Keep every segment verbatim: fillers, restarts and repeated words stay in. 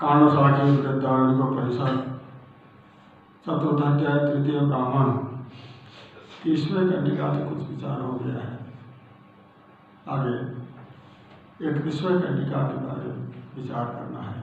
कांडशाखी वृद्धारण्यक चतुर्थाध्याय तृतीय ब्राह्मण तीसवें कंडिका से कुछ विचार हो गया है। आगे इकतीसवें कंडिका के बारे में विचार करना है।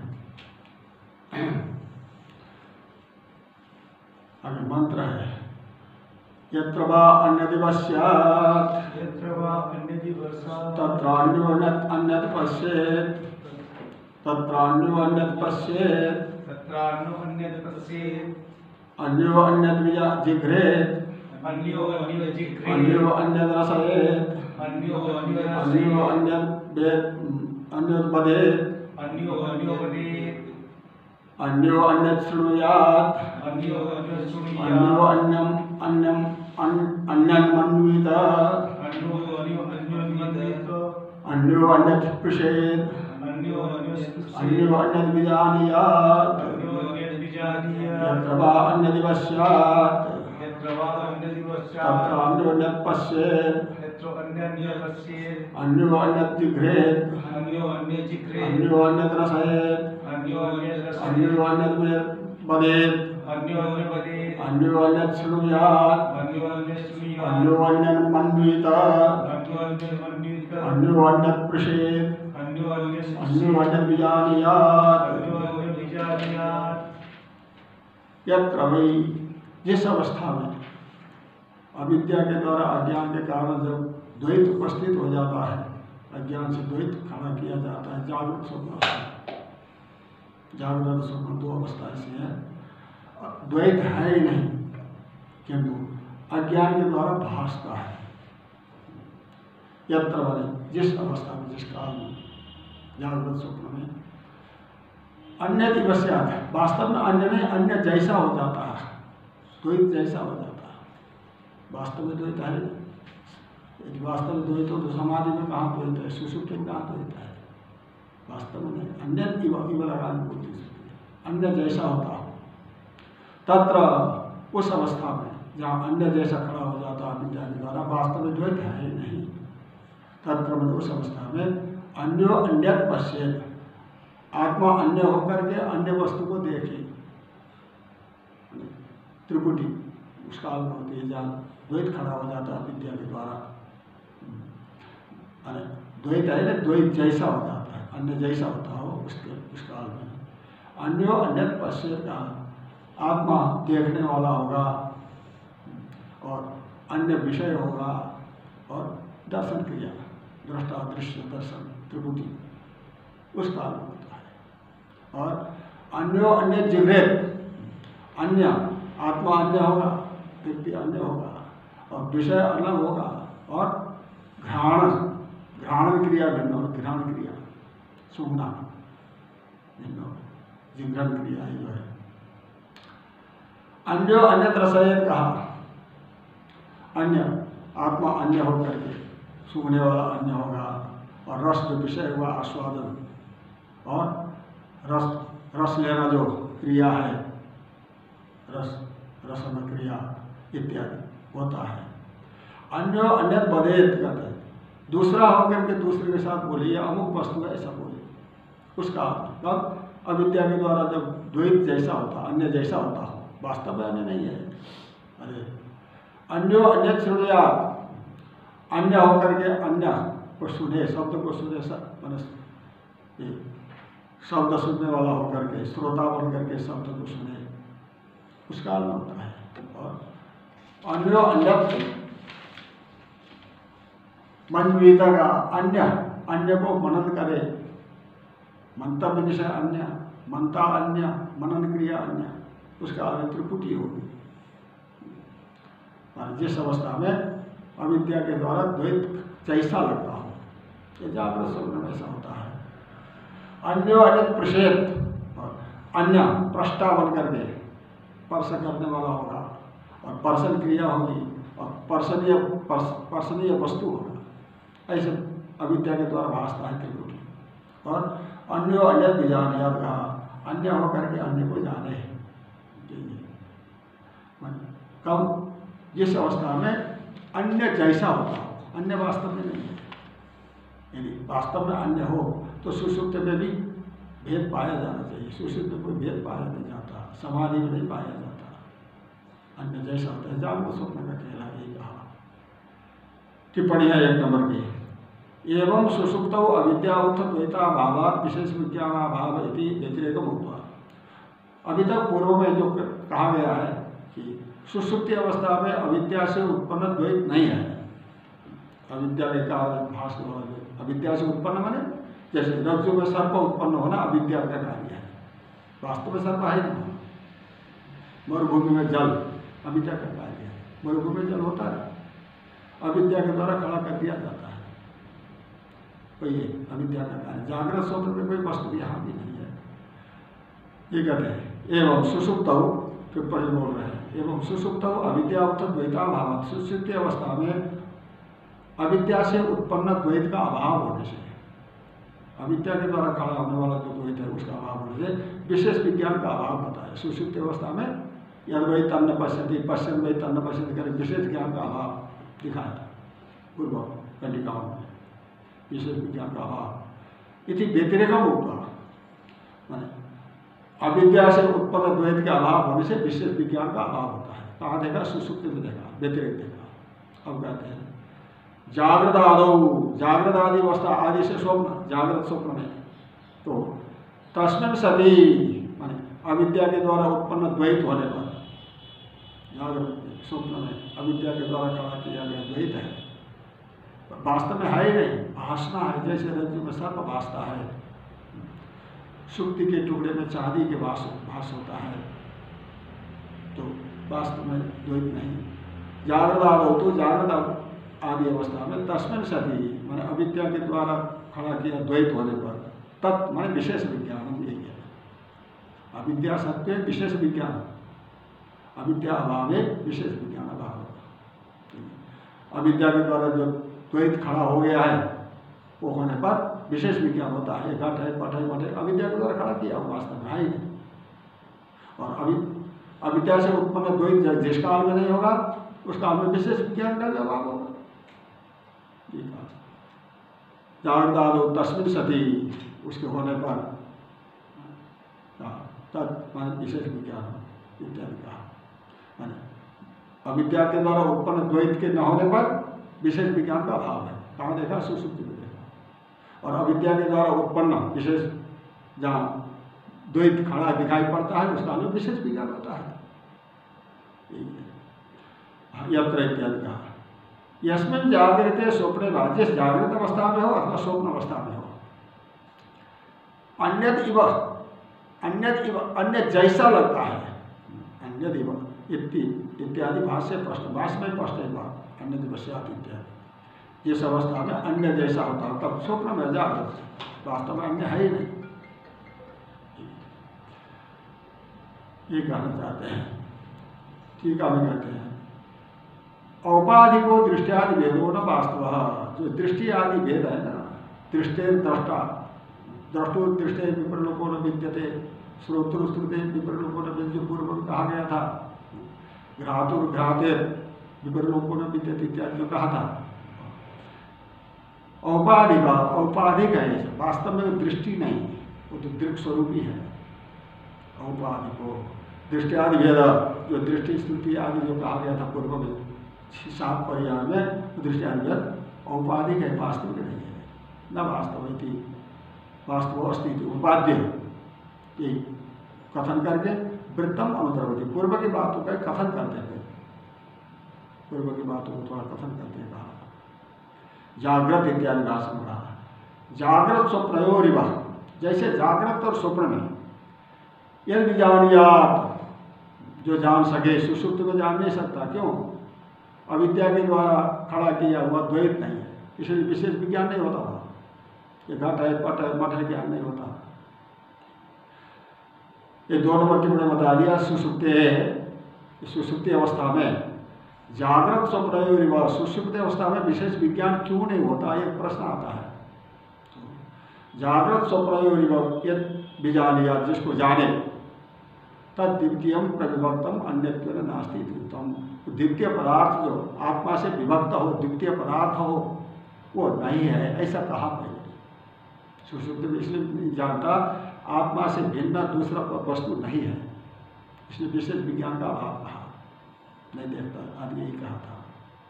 आगे मंत्र है यत्र वा अन्यदिवस्यात् यत्र वा अन्यदिवस्यात् तत्रान्योन्यत् अन्यत् पश्येत् तत्रान्योन्यत् पश्येत् तत्रान्यो अन्यत् पश्येत् अन्यो अन्यत् जिघ्रेत् अन्यो अन्यत् जिघ्रेत् अन्यो अन्यत् रसयेत् अन्यो अन्यत् अन्यो अन्यत् वेद अन्यत् वदेत् अन्यो अन्यो वदेत् अन्यो अन्यत् शृणुयात् अन्यो अन्यो शृणुयात् अन्यो अन्यम् अन्यम् अन्यन् मन्वीत अन्यो अन्यो अन्यन्मन्वेत अन्यो अन्यत् स्पृशेत् अन्यो अन्यो अन्यो अन्यत् विजानीयात् अन्यो अन्यत् विजानीयात् यत्र वा अन्यदिवस्यात् यत्र वा अन्यदिवस्यात् तत्र अन्योन्यत् पश्येत् यत्र अन्यन्यत् पश्येत् अन्यो अन्यत् जिघ्रेत् अन्यो अन्यत् जिघ्रेत् अन्यो अन्यत् रसयेत् अन्यो अन्यत् रसयेत् अन्यो अन्यत् वदेत् अन्यो अन्यत् वदेत् अन्यो अन्यत् शृणुयात् अन्यो अन्यत् शृणुयात् अन्यो अन्यन् मन्वीत अन्यो अन्यत् मन्वीत अन्यो अन्यत् पृशेत् अन्यो अन्यत् अन्यो अन्यत् विजानीयात् अन्यो अन्यत् विजानीयात्। यत्र वै जिस अवस्था में अविद्या के द्वारा अज्ञान के कारण जब द्वैत उपस्थित हो जाता है, अज्ञान से द्वैत खड़ा किया जाता है। जागृत स्वप्न जागृत स्वप्न दो अवस्था ऐसी है, द्वैत है ही नहीं किंतु अज्ञान के द्वारा भासता है। यत्र वाले जिस अवस्था में जिस काल में जागृत स्वप्न में अन्य दिवस्यात है, वास्तव में अन्य में अन्य जैसा हो जाता है, द्वैत जैसा हो जाता है। वास्तव में द्वैत है नहीं। यदि वास्तव में द्वैत हो तो समाधि में कहाँ द्वैत है, सुषुप्ति में कहाँ द्वैत है। वास्तव में नहीं, अन्य इव इव लगाने बोलती है, अन्य जैसा होता हो। तत्र उस अवस्था में जहाँ अन्य जैसा खड़ा हो जाता है विद्या के द्वारा, वास्तव में द्वैत है ही नहीं। तत्र में उस अवस्था में अन्यो अन्यत् पश्येत्, आत्मा अन्य होकर के अन्य वस्तु को देखे। त्रिपुटी उस काल में होती है जहाँ द्वैत खड़ा हो जाता है विद्या के द्वारा। अरे द्वैत है ना, द्वैत जैसा हो जाता है, अन्य जैसा होता हो उसके उस काल में। अन्यो अन्यत् पश्येत् का आत्मा देखने वाला होगा और अन्य विषय होगा और दर्शन क्रिया, दृष्टा दृश्य दर्शन त्रिपुटी उस काल में होता है। और अन्यो अन्य जिघ्रेत्, अन्य आत्मा अन्य होगा, व्यक्ति अन्य होगा और विषय अलग होगा और घ्राण घ्राण क्रिया भिन्न होगी, घ्राण क्रिया सूंघना भिन्न होगी, जिघ्रन क्रिया ही जो है। अन्यो अन्यत् रसयेत् कहा, अन्य आत्मा अन्य होकर के सूंघने वाला अन्य होगा और रस जो विषय हुआ आस्वादन और रस रस लेना जो क्रिया है, रस रसन क्रिया इत्यादि होता है। अन्यो अन्यत् वदेत् कहते हैं, दूसरा होकर के दूसरे के साथ बोलिए, अमुक वस्तु है ऐसा बोलिए। उसका तब अविद्या के द्वारा जब द्वैत जैसा होता, अन्य जैसा होता हो, वास्तव में अन्य नहीं है। अरे अन्यो अन्यत् शृणुयात्, अन्य होकर के अन्य को सुने, शब्द को सुने, मैंने शब्द सुनने वाला होकर के, श्रोता बन करके शब्द को सुने, उस काल में होता है। और अन्यो अन्यत् मनवीत का, अन्य अन्य को मनन करे, मंतव्य विषय अन्य, मनता अन्य, मनन क्रिया अन्य, उसका आगे त्रिपुटी होगी। जिस अवस्था में अविद्या के द्वारा द्वैत जैसा लगता हो, ये जागृत स्वप्न में ऐसा होता है। अन्यो अन्यत् पृशेत्, अन्य प्रष्टा बन करके स्पर्श करने वाला होगा और पर्शन क्रिया होगी और पर्शनीय पर्शनीय वस्तु होगा, ऐसे अविद्या के द्वारा भासता है त्रिपुटी। और अन्यो अन्यत् विजानीयात् कहा, अन्य होकर के अन्य को जाने। कब जिस अवस्था में अन्य जैसा होता हो, अन्य वास्तव में नहीं है। यदि वास्तव में अन्य हो तो सुषुप्त में भी भेद पाया जाना चाहिए। सुषुप्ति में कोई भेद पाया नहीं जाता, समाधि में नहीं पाया जाता, अन्य जैसा होता है। जागृत स्वप्न का कहना यही कहा। टिप्पणी है एक नंबर की, एवं सुषुप्तौ अविद्यावुत्थ द्वैता भावात् विशेष विज्ञानाभाव इति व्यतिरेकम हुआ। अभी तक पूर्व में जो कहा गया है कि सुषुप्ति अवस्था में अविद्या से उत्पन्न द्वैत नहीं है। अविद्या का भाष, अविद्या से उत्पन्न माने जैसे रज्जु में सर्प उत्पन्न होना अविद्या का कार्य है, वास्तव में सर्प है नहीं। मरुभूमि में जल अविद्या का कार्य है, मरुभूमि में जल होता है, अविद्या के द्वारा खड़ा कर दिया जाता है, तो ये अविद्या का कार्य। जागृत स्वप्न में कोई वस्तु यहाँ भी नहीं है। ये कहते हैं एवं सुषुप्तौ, टिप्पणी बोल रहे हैं, एवं सुषुप्तौ अविद्यावुत्थ द्वैता भाव। सुषुप्ति अवस्था में अविद्या से उत्पन्न द्वैत का अभाव होने से, अविद्या के द्वारा खड़ा होने वाला जो द्वैत है उसका अभाव होने से विशेष विज्ञान का अभाव बताया। सुषुप्ति अवस्था में यद वही तन्न पश्यति, पश्चिम वही तन्न पश्यति कर विशेष ज्ञान का अभाव दिखाया पूर्व कंडिकाओं में, विशेष विज्ञान का अभाव। इति व्यतिरेकम होगा, माने अविद्या से उत्पन्न द्वैत के अभाव होने से विशेष विज्ञान का अभाव होता है। कहाँ देखा? सुषुप्ति में देखा, व्यतिरेक देखा। अब कहते हैं जागृत आदौ, जागृत आदि अवस्था, आदि से स्वप्न, जागृत स्वप्न में तो तस्मिन् सति माने अविद्या के द्वारा उत्पन्न द्वैत होने पर, जागृत स्वप्न में अविद्या के द्वारा खड़ा किया गया द्वैत है, वास्तव में है ही नहीं, भासना है। जैसे रज्जु में सर्प भासता है, सुक्ति के टुकड़े में चांदी के भास भास होता है, तो वास्तव में द्वैत नहीं। जागृत आदौ, तो जागृत आदि अवस्था में तस्मिन् सति माने अविद्या के द्वारा खड़ा किया द्वैत होने पर, तत् माने विशेष विज्ञान, यही है। अविद्या सत्य विशेष विज्ञान, अविद्या अभाव में विशेष विज्ञान अभाव। अविद्या के द्वारा जो द्वैत खड़ा हो गया है वो होने पर विशेष विज्ञान होता है। घट है, पट है, मट है, अविद्या के द्वारा खड़ा किया वो वास्तव में है ही नहीं। और अवि अविद्या से उत्पन्न द्वैत जिस काल में नहीं होगा उस काल में विशेष विज्ञान का भी अभाव होगा। जागृतादौ तस्मिन् सति, उसके होने पर तत् विशेष विज्ञान इत्यादि कहा। माने अविद्या के द्वारा उत्पन्न द्वैत के न होने पर विशेष विज्ञान का अभाव है। कहाँ देखा? सुषुप्ति में देखा। और अविद्या के द्वारा उत्पन्न विशेष जहाँ द्वैत खड़ा दिखाई पड़ता है उस काल में विशेष विज्ञान होता है। यत्र इत्यादि कहा। यस्मिन् जागृते स्वप्ने वा, जिस जागृत अवस्था में हो अथवा स्वप्न अवस्था में हो, अन्यद इव, अन्यद इव, अन्य जैसा लगता है, अन्यद इव इत्यादि भाष्य प्रश्न, भाष्य में प्रश्न है बात, अन्यद इवस्यात् इत्यादि। जिस अवस्था में अन्य जैसा होता है तब स्वप्न में जागृत, वास्तव में अन्य है ही नहीं, ये कहना चाहते हैं। ठीक है, कहते हैं औपाधिको दृष्टियादि भेदो न वास्तव। जो दृष्टि आदि भेद है ना, दृष्टे दृष्टा, द्रष्टु दृष्टे विप्रलोको न विद्यते, श्रोतृश्रुते विप्रलोको न विद्यते, पूर्व में कहा गया था। घ्रातुर घ्राते विप्रलोको न विद्यते इत्यादि जो कहा था। औपाधिक, औपाधिक है, वास्तव में दृष्टि नहीं, वो तो दृक् स्वरूप ही है। औपाधिको दृष्टि आदि भेद, जो दृष्टि स्तुति आदि जो कहा गया था पूर्व में सात पर्याय में, दृष्टि आदि भेद औपाधिक है, वास्तविक नहीं है। न वास्तव वास्तव अस्तित्व उपाध्य, ये कथन करके वृत्तम अनुद्रवती, पूर्व की बातों का कथन करते हैं, पूर्व की बातों को थोड़ा कथन करते हैं। कहा जागृत इत्यादि भाषण कहा। जागृत स्वप्नयोरिव, जैसे जागृत और स्वप्न में यदि जानियात, जो जान सके, सुषुप्त में जान नहीं सकता। क्यों? अविद्या के द्वारा खड़ा किया हुआ द्वैत नहीं है, इसलिए विशेष विज्ञान नहीं होता था। ये घट है, पट है, मठ है, ज्ञान नहीं होता। ये दो नंबर टिप्पणी में बता दिया। सुषुप्ति है, सुषुप्ति अवस्था में जागृत स्वप्न, सुषुप्ति अवस्था में विशेष विज्ञान क्यों नहीं होता, ये प्रश्न आता है। जागृत स्वप्न यद विजानिया, जिसको जाने, तद द्वितीय प्रविभक्तम अन्यत्वेन नास्ति उत्तम। द्वितीय पदार्थ जो आत्मा से विभक्त हो, द्वितीय पदार्थ हो, वो नहीं है, ऐसा कहा पहले। सुषुप्ति में इसलिए नहीं जानता आत्मा से भिन्न दूसरा वस्तु नहीं है, इसलिए विशेष विज्ञान का अभाव कहा, नहीं देखता आदि यही कहा था।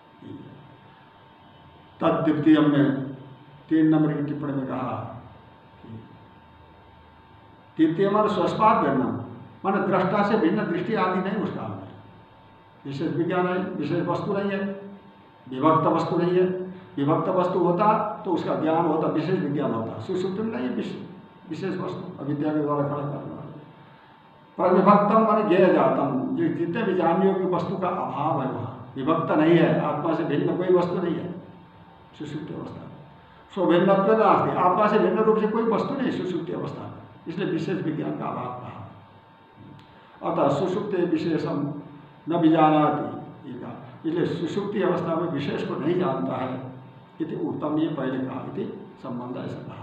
तद द्वितीय में तीन नंबर की टिप्पणी में कहा द्वितीय मान स्वस्मात भिन्न, मान दृष्टा से भिन्न दृष्टि आदि नहीं उस काल में, विशेष विज्ञान है, विशेष वस्तु नहीं है, विभक्त वस्तु नहीं है। विभक्त वस्तु होता तो उसका ज्ञान होता, विशेष विज्ञान होता। सुषुप्ति में नहीं है विशेष वस्तु, अविद्या के द्वारा खड़ा करने वाले। पर विभक्तम माने ज्ञेय जातम, जो जितने भी जानने योग्य वस्तु का अभाव है वहाँ, विभक्त नहीं है, आत्मा से भिन्न कोई वस्तु नहीं है सुषुप्ति अवस्था में। स्वभिन्नत्व नास्ति, आत्मा से भिन्न रूप से कोई वस्तु नहीं सुषुप्ति अवस्था में, इसलिए विशेष विज्ञान का अभाव कहा। अतः सुषुप्ति विशेषम न विजानाति, इसलिए सुषुप्ति अवस्था में विशेष को नहीं जानता है, इति उत्तम, ये पहले कहा, इति संबंध ऐसा कहा।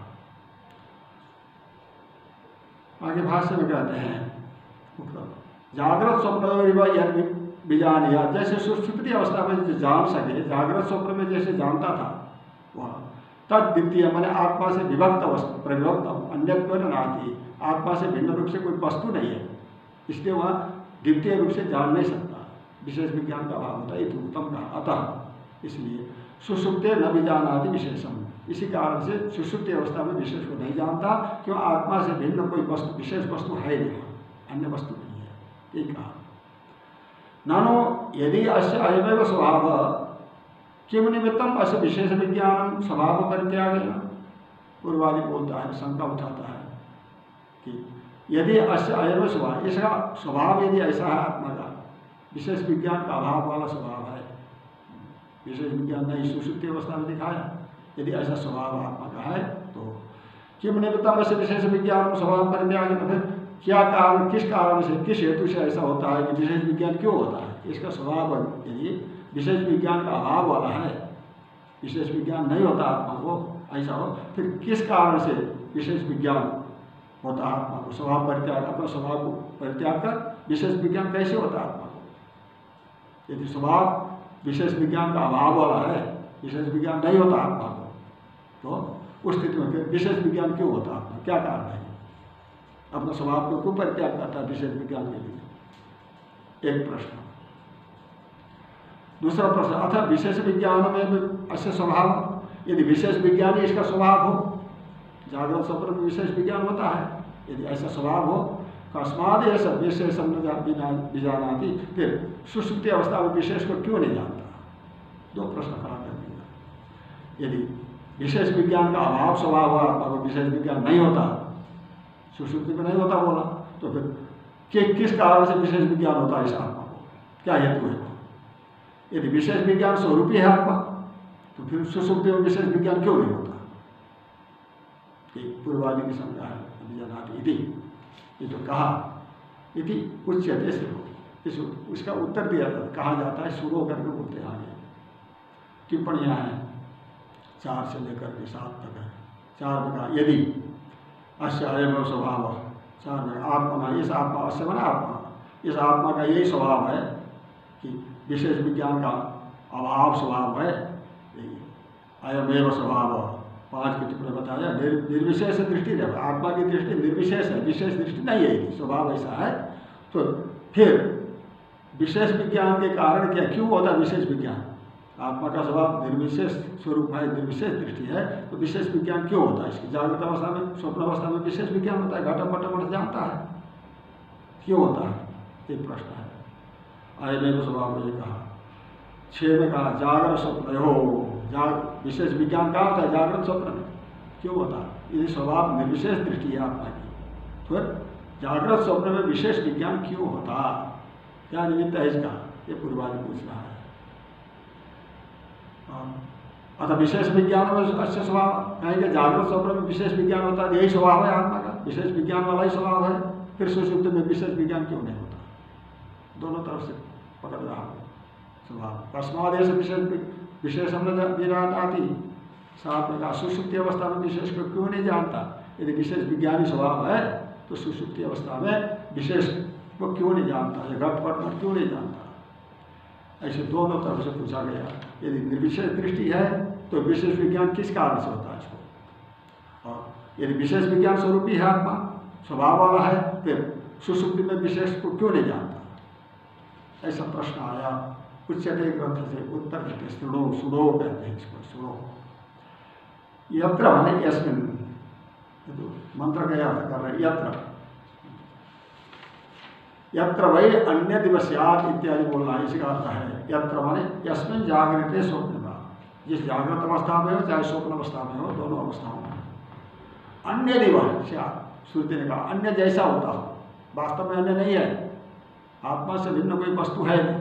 आगे भाष्य में कहते हैं जागृत स्वप्न यदि विजानिया, जैसे सुषुप्ति अवस्था में जो जान सके, जागृत स्वप्न में जैसे जानता था वह, तद द्वितीय मैंने आत्मा से विभक्त वस्तु प्रविभक्त अन्यत्व नाती, आत्मा से भिन्न रूप से कोई वस्तु नहीं है, इसलिए वह द्वितीय रूप से जान नहीं सकता, विशेष विज्ञान का अभाव होता है, ये उत्तम कहा। अतः इसलिए सुषुप्ते न विजानाति विशेषम, इसी कारण से सुषुप्ति अवस्था में विशेष को नहीं जानता, क्यों आत्मा से भिन्न कोई वस्तु विशेष वस्तु है नहीं, अन्य वस्तु नहीं है, ये कहा। नानो यदि अस्य अयमेव स्वभाव किम निमित्तम अस्य विशेष विज्ञान स्वभाव परित्यागेन, पूर्वादि बोलता है, शंका उठाता है कि यदि अस्य अयमेव स्वभाव, इसका स्वभाव यदि ऐसा है आत्मा का, विशेष विज्ञान का अभाव वाला स्वभाव है, विशेष विज्ञान नहीं सुषुप्ति अवस्था में दिखाया, यदि ऐसा स्वभाव आत्मा का है तो किम निमित्तम अस्य विशेष विज्ञान स्वभाव परित्यागेन, फिर क्या कारण, किस कारण से, किस हेतु से ऐसा होता है कि विशेष विज्ञान क्यों होता है, इसका स्वभाव यदि विशेष विज्ञान का अभाव वाला है, विशेष विज्ञान नहीं होता आत्मा को, ऐसा हो, फिर किस कारण से विशेष विज्ञान होता आत्मा को, स्वभाव परित्याग, अपना स्वभाव को परित्याग कर विशेष विज्ञान कैसे होता आत्मा को। यदि स्वभाव विशेष विज्ञान का अभाव वाला है, विशेष विज्ञान नहीं होता आत्मा को, तो उस स्थिति में फिर विशेष विज्ञान क्यों होता आत्मा, क्या कारण है, अपना स्वभाव को क्यों परित्याग करता है विशेष विज्ञान के लिए, एक प्रश्न। दूसरा प्रश्न, अतः विशेष विज्ञान में अस्य स्वभाव, यदि विशेष विज्ञान ही इसका स्वभाव हो, जागृत स्वप्न में विशेष विज्ञान होता है, यदि ऐसा स्वभाव हो, कस्माद ऐसा विशेष विजानाति, फिर सुषुप्ति अवस्था में विशेष को क्यों नहीं जानता। दो प्रश्न खड़ा कर दिया। यदि विशेष विज्ञान का अभाव स्वभाव हुआ, और विशेष विज्ञान नहीं होता, सुषुप्ति में नहीं होता बोला, तो फिर कि, किस कारण से विशेष विज्ञान होता है इस आत्मा को, क्या हेतु है। यदि विशेष विज्ञान स्वरूपी है आत्मा, तो फिर सुषुप्ति में विशेष विज्ञान क्यों नहीं होता, पूर्वादि की शंका है। इति, ये तो कहा इति उच्यते से हो, इस उसका उत्तर दिया जाता, कहा जाता है, शुरू करके बोलते हैं आगे। टिप्पणियाँ हैं चार से लेकर के सात तक है। चार में कहा यदि अस्य अयमेव स्वभाव, चार में आत्मा, इस आत्मा, अस्य माने आत्मा, इस आत्मा का यही स्वभाव है कि विशेष विज्ञान का अभाव स्वभाव है, अयमेव स्वभाव। पांच की टिप्पणी बताया, निर, निर्विशेष दृष्टि है, आत्मा की दृष्टि निर्विशेष है, विशेष दृष्टि नहीं है, स्वभाव ऐसा है। तो फिर विशेष विज्ञान के कारण क्या, क्यों होता है विशेष विज्ञान, आत्मा का स्वभाव निर्विशेष स्वरूप है, निर्विशेष दृष्टि है, तो विशेष विज्ञान क्यों होता है इसकी। जागृत अवस्था में, स्वप्न अवस्था में विशेष विज्ञान होता है, घटम पटम जानता है, क्यों होता है, एक प्रश्न है। अयमेव स्वभाव में कहा। छः में कहा जागृत स्वप्न हो, जाग विशेष विज्ञान कहाँ होता है, जागृत स्वप्न में, क्यों होता है, ये स्वभाव निर्विशेष दृष्टि है आत्मा की, फिर जागृत स्वप्न में विशेष विज्ञान क्यों होता, क्या निमित्त है इसका, ये पूर्वादि पूछ रहा है। अतः विशेष विज्ञान में अच्छे स्वभाव, कहेंगे जागृत स्वप्न में विशेष विज्ञान होता है, यही स्वभाव है आत्मा का, विशेष विज्ञान वाला ही स्वभाव है, फिर सुषुप्ति में विशेष विज्ञान क्यों नहीं होता, दोनों तरफ से पकड़ रहा है स्वभाव। कस्माद ऐसे विशेष विशेष आती, साथ में कहा सुषुप्ति अवस्था में विशेष को क्यों नहीं जानता, यदि विशेष विज्ञानी स्वभाव है तो सुषुप्ति अवस्था में विशेष को क्यों नहीं जानता, या घटपट में क्यों नहीं जानता। ऐसे दोनों तरफ से पूछा गया। यदि निर्विशेष दृष्टि है तो विशेष विज्ञान किस कारण से होता है इसको, और यदि विशेष विज्ञान स्वरूपी है आत्मा, स्वभाव वाला है, फिर सुषुप्ति में विशेष को क्यों नहीं जानता? ऐसा प्रश्न आया। उच्चते ग्रंथ से उत्तर देते, सुनो सुनो कहते हैं इसको, सुनो। यत्र माने यस्मिन, तो मंत्र का अर्थ कर रहे यत्र, यत्र वही अन्य दिवस्यात इत्यादि बोलना, इसी का अर्थ है। यत्र माने यस्मिन जागृते स्वप्न का, जिस जागृत अवस्था में हो चाहे स्वप्न अवस्था में हो, दोनों अवस्थाओं में अन्य दिवस, श्रुति ने कहा अन्य जैसा होता हो, वास्तव में अन्य नहीं है, आत्मा से भिन्न कोई वस्तु है नहीं।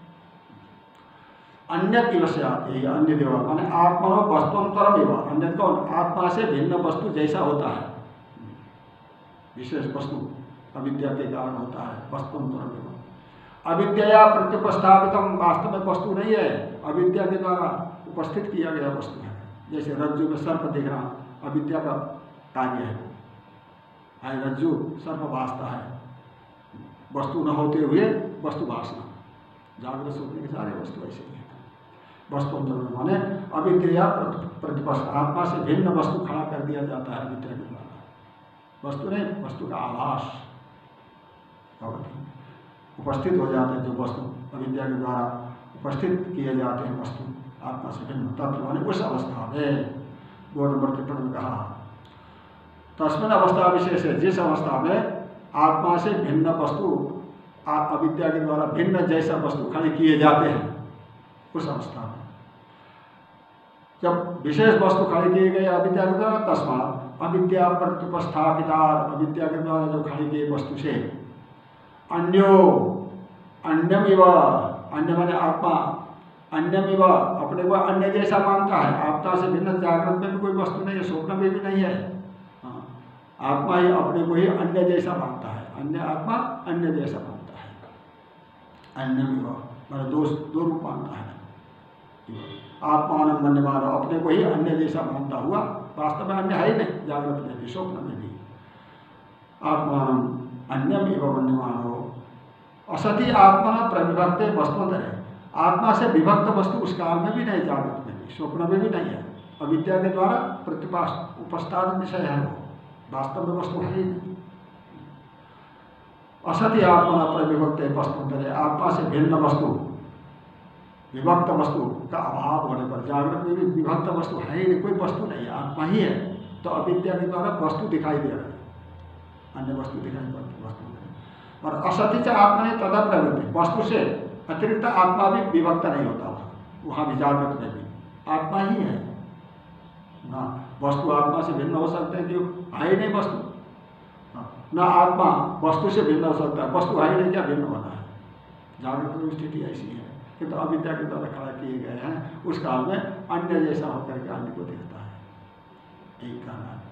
अन्य दिवस्यात, यही अन्य दिवस माने आत्मा वस्तुअंतरम एवं, अन्य कौन? आत्मा से भिन्न वस्तु जैसा होता है, विशेष वस्तु अविद्या के कारण होता है, वस्तुअंतरम एवं। अविद्या प्रत्युपस्थापितम, वास्तव में वस्तु नहीं है, अविद्या के द्वारा उपस्थित किया गया वस्तु है। जैसे रज्जु में सर्प देखना अविद्या का कार्य है, है रज्जु सर्प भासता है, वस्तु न होते हुए वस्तु भासना, जागृत सोचने के सारे वस्तु ऐसे ही है। वस्तु माने अविद्या प्रतिपस्त, आत्मा से भिन्न वस्तु खड़ा कर दिया जाता है अविद्या के द्वारा। वस्तु नहीं, वस्तु का आभास उपस्थित हो जाते हैं, जो वस्तु अविद्या के द्वारा उपस्थित किए जाते हैं वस्तु आत्मा से भिन्न, तत्व माने उस अवस्था में। दो नंबर टिप्पणी में कहा तस्मिन अवस्था विशेष है, जिस अवस्था में आत्मा से भिन्न वस्तु अविद्या के द्वारा भिन्न जैसा वस्तु खड़े किए जाते हैं, उस अवस्था में जब विशेष वस्तु खड़े किए गए अविद्या के द्वारा, तस्मात अविद्या प्रत्युपस्थापिता, अविद्या के द्वारा जो खड़ी गई वस्तु से अन्यो अन्यमिव, अन्य माने आत्मा, अन्यमिव अपने को अन्य जैसा मानता है। आत्मा से भिन्न जागृत में भी कोई वस्तु नहीं है, स्वप्न में भी नहीं है, आत्मा ही अपने को ही अन्य जैसा मानता है, अन्य आत्मा अन्य जैसा मानता है। अन्यमिव माने दो दो रूप मानता है, आत्मान मन्यमान, अपने को ही अन्य जैसा मानता हुआ, वास्तव में अन्य है ही नहीं, जागृत में भी स्वप्न में भी। आत्मान अन्यम एवं मन्यमान हो, असति आत्मा प्रविभक्ते वस्तुतः, आत्मा से विभक्त वस्तु उस काल में भी नहीं, जागृत में भी स्वप्न में भी नहीं है, अविद्या के द्वारा प्रतिपास उपस्थान विषय है, वो वास्तव में वस्तु है ही नहीं। असति आत्मा प्रविभक्ते वस्तुतः, आत्मा से भिन्न वस्तु विभक्त वस्तु का अभाव होने पर, जागृत में भी विभक्त वस्तु है ही नहीं, कोई वस्तु नहीं है, आत्मा ही है, तो अविद्या के द्वारा वस्तु दिखाई दे रहा है, अन्य वस्तु दिखाई पड़ती वस्तु नहीं। और असत्य च आत्मा ने तदा प्रवृत्ति, वस्तु से अतिरिक्त आत्मा भी विभक्त नहीं होता वहाँ, वहाँ भी जागृत में भी आत्मा ही है ना। वस्तु आत्मा से भिन्न हो सकते हैं, क्यों? है ही नहीं वस्तु ना, आत्मा वस्तु से भिन्न हो सकता है, वस्तु है ही नहीं, क्या भिन्न होना है? जागृत में स्थिति ऐसी है कि तो अविद्या के द्वारा खड़ा किए गए हैं, उस काल में अन्य जैसा होकर के अन्य को दिखता है, यही कहना है।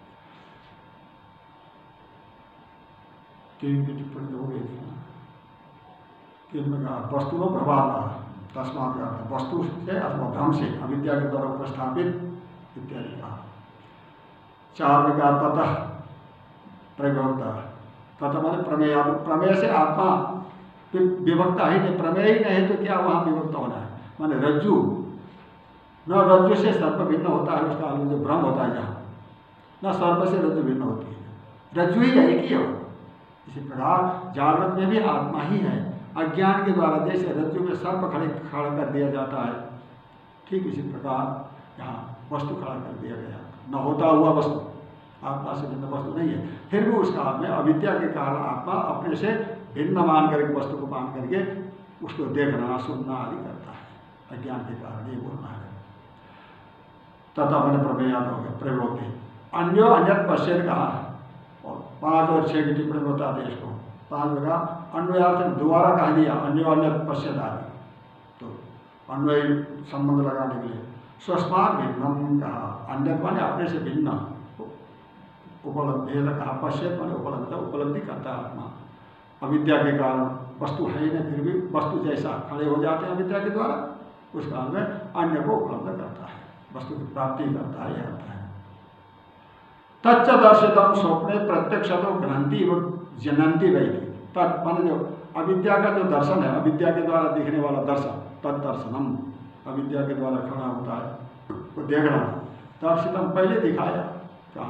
तीन की टिप्पणी हो गई थी ना, तीन में कहा वस्तु में प्रभाव, तस्मात का वस्तु से अथवा भ्रम से अविद्या के द्वारा उपस्थापित इत्यादि कहा। चार में कहा ततः प्रविभक्ता, तथा माने प्रमेय, प्रमेय से आत्मा विभक्त ही नहीं, प्रमेय ही नहीं तो क्या वहाँ विभक्त होना है? माने रज्जु न रज्जु से सर्प भिन्न होता है, उस काल में जो भ्रम होता है जहाँ, न सर्प से रज्जु भिन्न होती है, रज्जु ही है, एक ही है। इसी प्रकार जागृत में भी आत्मा ही है, अज्ञान के द्वारा जैसे रज्जु में सर्प खड़े खड़ा कर दिया जाता है, ठीक इसी प्रकार यहाँ वस्तु खड़ा कर दिया गया, न होता हुआ वस्तु, आत्मा से भिन्न वस्तु नहीं है, फिर भी उस काल में अविद्या के कारण आत्मा अपने से भिन्न मान करके वस्तु को मान करके उसको देखना सुनना आदि करता है, अज्ञान के कारण, ये बोलना है। तथा मैंने प्रमेयात हो गया प्रयोग है। अन्यो अन्य पश्चिम कहा, और पाँच और छः की टिप्पणी बताते हैं इसको। पाँच में कहा अन्वयार्थ दोबारा कह दिया, अन्यो अन्य पश्चिम आदि, तो अन्वय संबंध लगाने के लिए स्वस्मात भिन्नम कहा, अन्य माने अपने से भिन्न, उपलब्धि कहा, पश्चिम माने उपलब्धि, उपलब्धि करता है आत्मा, अविद्या के कारण वस्तु है ही नहीं, फिर भी वस्तु जैसा खड़े हो जाते हैं अविद्या के द्वारा, उस काल में अन्य को उपलब्ध करता है, वस्तु की प्राप्ति करता है, यह होता है। तच्च दर्शितम स्वप्ने प्रत्यक्ष तो ग्रंथि व जनंती वही, तत् माने जो अविद्या का जो दर्शन है, अविद्या के द्वारा दिखने वाला दर्शन, तत्दर्शनम, अविद्या के द्वारा खड़ा होता है वो देखना, दर्शितम पहले दिखाया, कहा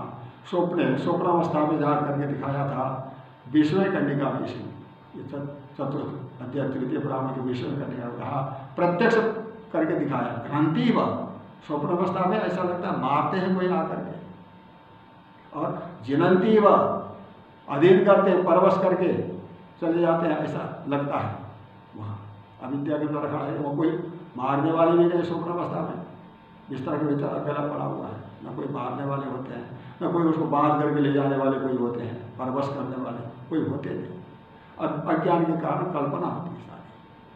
स्वप्न स्वप्नावस्था में जा करके दिखाया था बीसवें कंडिका में इसी ये चतुर्थ अध्याय तृतीय ब्राह्मण के बीसवें कंडिका में कहा प्रत्यक्ष करके दिखाया। भ्रांति व स्वप्नावस्था में ऐसा लगता है मारते हैं कोई आकर के, और जिनंती व अधीन करते परवश करके चले जाते हैं ऐसा लगता है। वहाँ अविद्या के द्वारा खड़ा है, वो कोई मारने वाले भी नहीं स्वप्नावस्था में, बिस्तर के भीतर अकेला पड़ा हुआ है, न कोई मारने वाले होते हैं न कोई उसको बांध करके ले जाने वाले कोई होते हैं, परवश करने वाले कोई होते नहीं। अब अज्ञान के कारण कल्पना होती है सारी।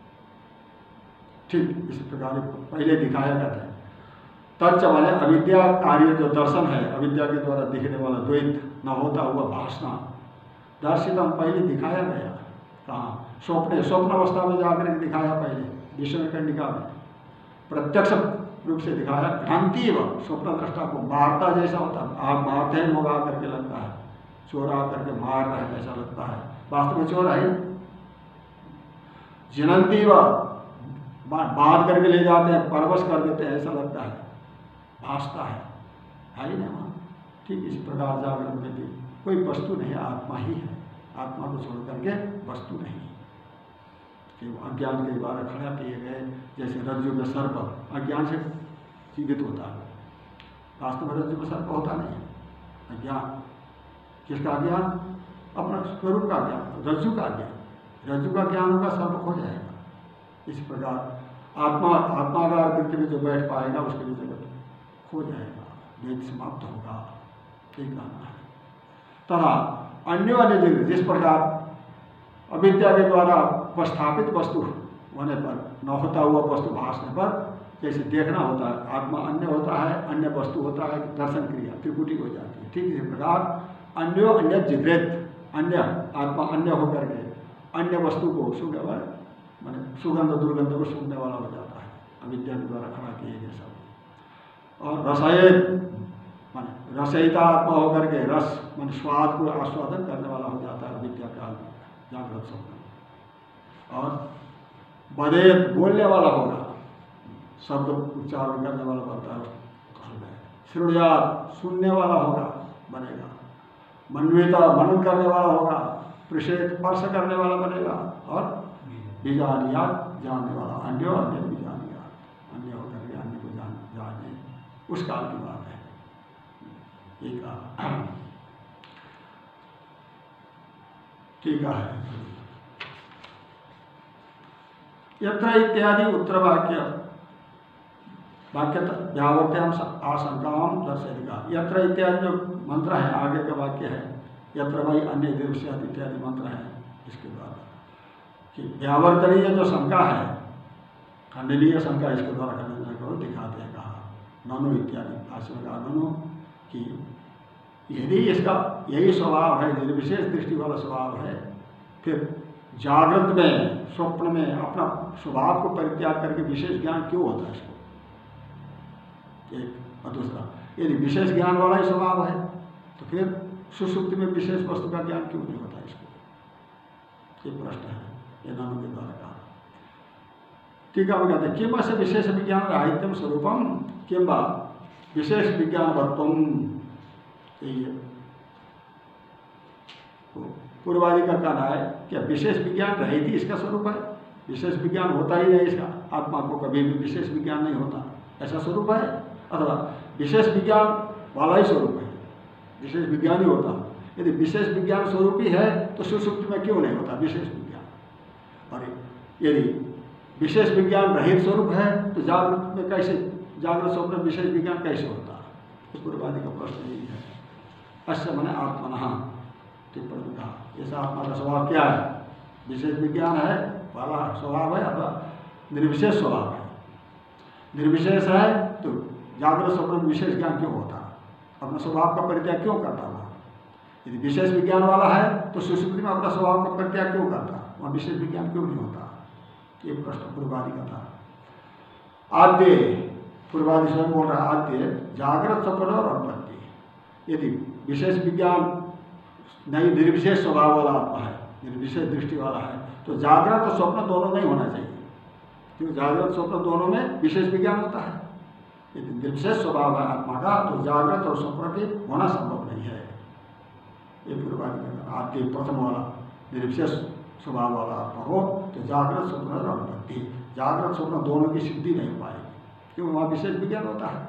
ठीक इस प्रकार पहले दिखाया करता है। तच्च माने अविद्या कार्य जो दर्शन है, अविद्या के द्वारा दिखने वाला द्वैत न होता हुआ भाषणा दर्शितम पहले दिखाया गया। कहाँ? स्वप्न स्वप्न अवस्था में जाकर दिखाया पहले विष्णु कंडिका में, प्रत्यक्ष रूप से दिखाया। भ्रांति व स्वप्न दृष्टा को मारता जैसा होता है, आप मारते हैं लोग आकर के लगता है, चोर आकर के मार रहे हैं ऐसा लगता है, वास्तव में चोर है। जिनंती व बांध करके ले जाते हैं, परवश कर देते हैं ऐसा लगता है, भासता है, है ही नहीं वहाँ। ठीक इस प्रकार जागरण में भी कोई वस्तु नहीं, आत्मा ही है, आत्मा को छोड़ करके वस्तु नहीं। अज्ञान के द्वारा खड़ा किए गए जैसे रज्जु में सर्प अज्ञान से जीवित होता है, वास्तव में रज्जु में सर्प होता नहीं है। अज्ञान किसका ज्ञान? अपना स्वरूप का ज्ञान, रज्जु का ज्ञान। रज्जु का ज्ञान होगा सर्प खो जाएगा। इस प्रकार आत्मा आत्माकार वृत्ति में जो बैठ पाएगा उसके लिए जगत खो जाएगा, वेद समाप्त होगा, ठीक कहना है। तथा अन्य अन्य जगह जिस प्रकार अविद्या के द्वारा उपस्थापित वस्तु होने पर, न होता हुआ वस्तु भाषने पर जैसे देखना होता है, आत्मा अन्य होता है, अन्य वस्तु होता है, दर्शन क्रिया त्रिपुटी हो जाती है। ठीक इसी प्रकार अन्यो अन्य जिग्रेत, अन्य आत्मा अन्य होकर के अन्य वस्तु को सुगंध माने सुगंध दुर्गंध को सूंघने वाला हो जाता है, अविद्या के द्वारा खड़ा किए गए सब। और रसयत माने रसयिता आत्मा होकर के रस माने स्वाद को आस्वादन करने वाला हो जाता है अविद्या काल में, जागृत स्वप्न। और बदेत बोलने वाला होगा, शब्द उच्चारण करने वाला बनता है काल में। श्रुणयात सुनने वाला होगा बनेगा। मनवेता मनन करने वाला होगा, प्रषेत स्पर्श करने वाला बनेगा। और बीजानियात जानने वाला, अन्य अन्य बीजानियात, अन्य होकर के अन्य को जान जाने, उस काल की बात है। ठीक है, ठीक है। यत्र इत्यादि उत्तर वाक्य वाक्य व्यावर्त्याम आशंकाम दर्शेगा। यत्र इत्यादि जो मंत्र है, आगे का वाक्य है, यत्र वही अन्य देवस्याद इत्यादि मंत्र है, इसके बाद कि व्यावर्तनीय जो शंका है, खंडनीय शंका, इसके द्वारा खंडन करो दिखाते हैं। कहा ननु इत्यादि भाष्य में कहा ननु कि यदि इसका यही स्वभाव है, निर्विशेष दृष्टि वाला स्वभाव है, फिर जागृत में स्वप्न में अपना स्वभाव को परित्याग करके विशेष ज्ञान क्यों होता है इसको? एक। और दूसरा, यदि विशेष ज्ञान वाला ही स्वभाव है तो फिर सुषुप्ति में विशेष वस्तु का ज्ञान क्यों नहीं होता इसको? ये प्रश्न है, ये नानों के द्वारा कहा। टीका में कहते हैं किम से विशेष विज्ञान राहित्यम स्वरूपम किंबा विशेष विज्ञान वत्वम। यही है पूर्वादि का कहना है कि विशेष विज्ञान रहित ही इसका स्वरूप है, विशेष विज्ञान होता ही नहीं इसका, आत्मा को कभी भी विशेष विज्ञान नहीं होता, ऐसा स्वरूप है। अथवा विशेष विज्ञान वाला ही स्वरूप है, विशेष विज्ञान ही होता। यदि विशेष विज्ञान स्वरूप ही है तो सुषुप्ति में क्यों नहीं होता विशेष विज्ञान? और यदि विशेष विज्ञान रहित स्वरूप है तो जागृत में कैसे, जागृत स्वप्न में विशेष विज्ञान कैसे होता? तो पूर्वादि का प्रश्न यही है। अश्य मने आत्मनः टिप्पणी में कहा, ऐसा आत्मा का स्वभाव क्या है? विशेष विज्ञान है वाला स्वभाव है अथवा निर्विशेष स्वभाव है? निर्विशेष है तो जागृत स्वप्न में विशेष ज्ञान क्यों होता? अपना स्वभाव का परित्याग क्यों करता वहाँ? यदि विशेष विज्ञान वाला है तो सुषुप्ति में अपना स्वभाव का परित्याग क्यों करता? वहाँ विशेष विज्ञान क्यों नहीं होता? ये प्रश्न पूर्वादि का था। आद्य पूर्वादि स्वयं बोल रहा आद्य जागृत स्वप्न और उत्पत्ति। यदि विशेष विज्ञान नहीं, निर्विशेष स्वभाव वाला आत्मा है, निर्विशेष दृष्टि वाला है, तो जागृत और स्वप्न दोनों नहीं होना चाहिए, क्योंकि जागृत स्वप्न दोनों में विशेष विज्ञान होता है। यदि निर्विशेष स्वभाव है आत्मा का तो जागृत और स्वप्न के होना संभव नहीं है। ये पूर्वादि का आद्य प्रथम वाला निर्विशेष स्वभाव वाला आत्मा हो तो जागृत स्वप्न और अनुपत्ति, जागृत स्वप्न दोनों की सिद्धि नहीं हो पाएगी, क्यों वहाँ विशेष विज्ञान होता है।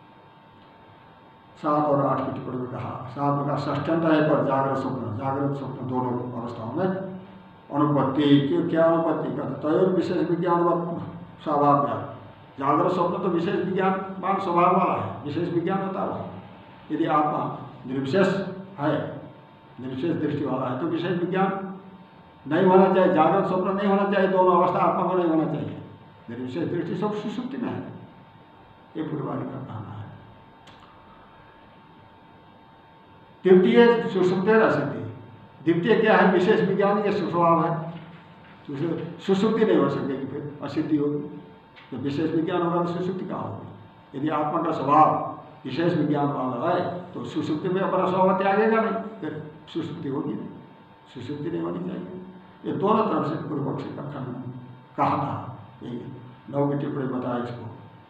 सात और आठ की टिप्पणी में कहा, सात में कहा षष्ठ्यंत है पर जागृत स्वप्न, जागृत स्वप्न दोनों अवस्थाओं में अनुपत्ति, क्यों क्या अनुपत्ति का तयोर विशेष विज्ञान स्वभाव, जागृत स्वप्न तो विशेष विज्ञान स्वभाव वाला है, विशेष विज्ञान होता है। यदि आत्मा निर्विशेष है, निर्विशेष दृष्टि वाला है तो विशेष विज्ञान नहीं होना चाहिए, जागृत स्वप्न नहीं होना चाहिए, दोनों अवस्था आत्मा को नहीं होना चाहिए। निर्विशेष दृष्टि सब सुषुप्ति में है, ये पूर्वादि का कहना है। द्वितीय सुषुप्ति असिद्धि, द्वितीय क्या है, विशेष विज्ञान ये स्वभाव है, सुषुप्ति नहीं हो सकेगी, फिर असिद्धि होगी। तो विशेष विज्ञान होगा तो सुषुप्ति कहाँ होगी। यदि आत्मा का स्वभाव विशेष विज्ञान वाला है तो सुषुप्ति में अपना स्वभाव त्यागेगा नहीं, फिर सुषुप्ति होगी नहीं, सुषुप्ति नहीं होनी चाहिए। ये दोनों तरफ से पूर्व पक्षी का खंडन कहा था, यही नौ की टिप्पणी बताया इसको,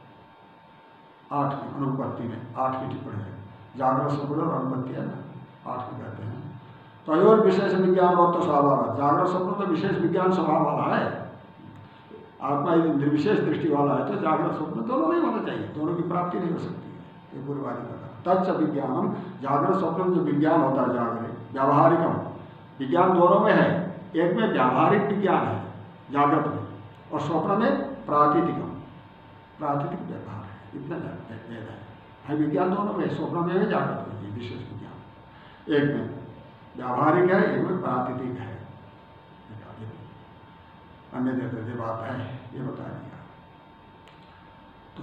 आठ की अनुपत्ति में आठ की टिप्पणी है, जागृत स्वप्न और अनुपत्ति है ना, आठ की कहते हैं। तयोर विशेष विज्ञान बहुत तो स्वभाव है, जागृत स्वप्न तो विशेष विज्ञान स्वभाव वाला है। आत्मा यदि निर्विशेष दृष्टि वाला है तो जागृत स्वप्न दोनों नहीं होना चाहिए, दोनों की प्राप्ति नहीं हो सकती है। ये पूर्वादि का तच्च विज्ञानम, जागृत स्वप्न जो विज्ञान होता है जागृत व्यावहारिकम, विज्ञान दोनों में है, एक में व्यावहारिक विज्ञान है जागृत में, और स्वप्न में प्रातीतिकम, प्रातीतिक व्यवहार है, इतना भेद है, है विज्ञान दोनों में, स्वप्न में है जागृत में विशेष विज्ञान, एक में व्यावहारिक है, एक में प्रातीतिक है। अन्य देते बात है, ये बता दिया। तो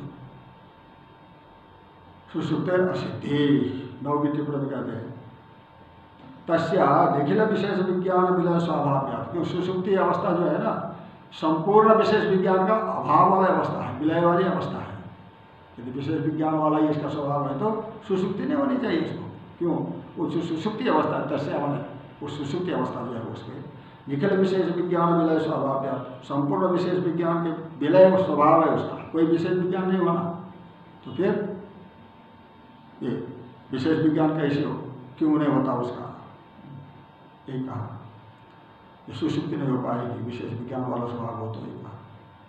सुषुप्ति असिद्धि, नौ की टिप्पणी में कहते हैं तस्या निखिल विशेष विज्ञान विलय स्वाभाव्यात, क्यों सुषुप्ति अवस्था जो है ना संपूर्ण विशेष विज्ञान का अभाव वाली अवस्था है, विलय वाली अवस्था है। यदि विशेष विज्ञान वाला ही इसका स्वभाव है तो सुषुप्ति नहीं होनी चाहिए इसको, क्यों, वो सुषुप्ति अवस्था तस्या वाले वो सुषुप्ति अवस्था जो है उसके निखिल विशेष विज्ञान विलय स्वभाव्यात, संपूर्ण विशेष विज्ञान के विलय स्वभाव है उसका, कोई विशेष विज्ञान नहीं होना, तो फिर ये विशेष विज्ञान कैसे हो, क्यों नहीं होता उसका, एक कहा सुषुप्ति नहीं हो पाएगी, विशेष विज्ञान वाला स्वभाव हो तो एक कहा।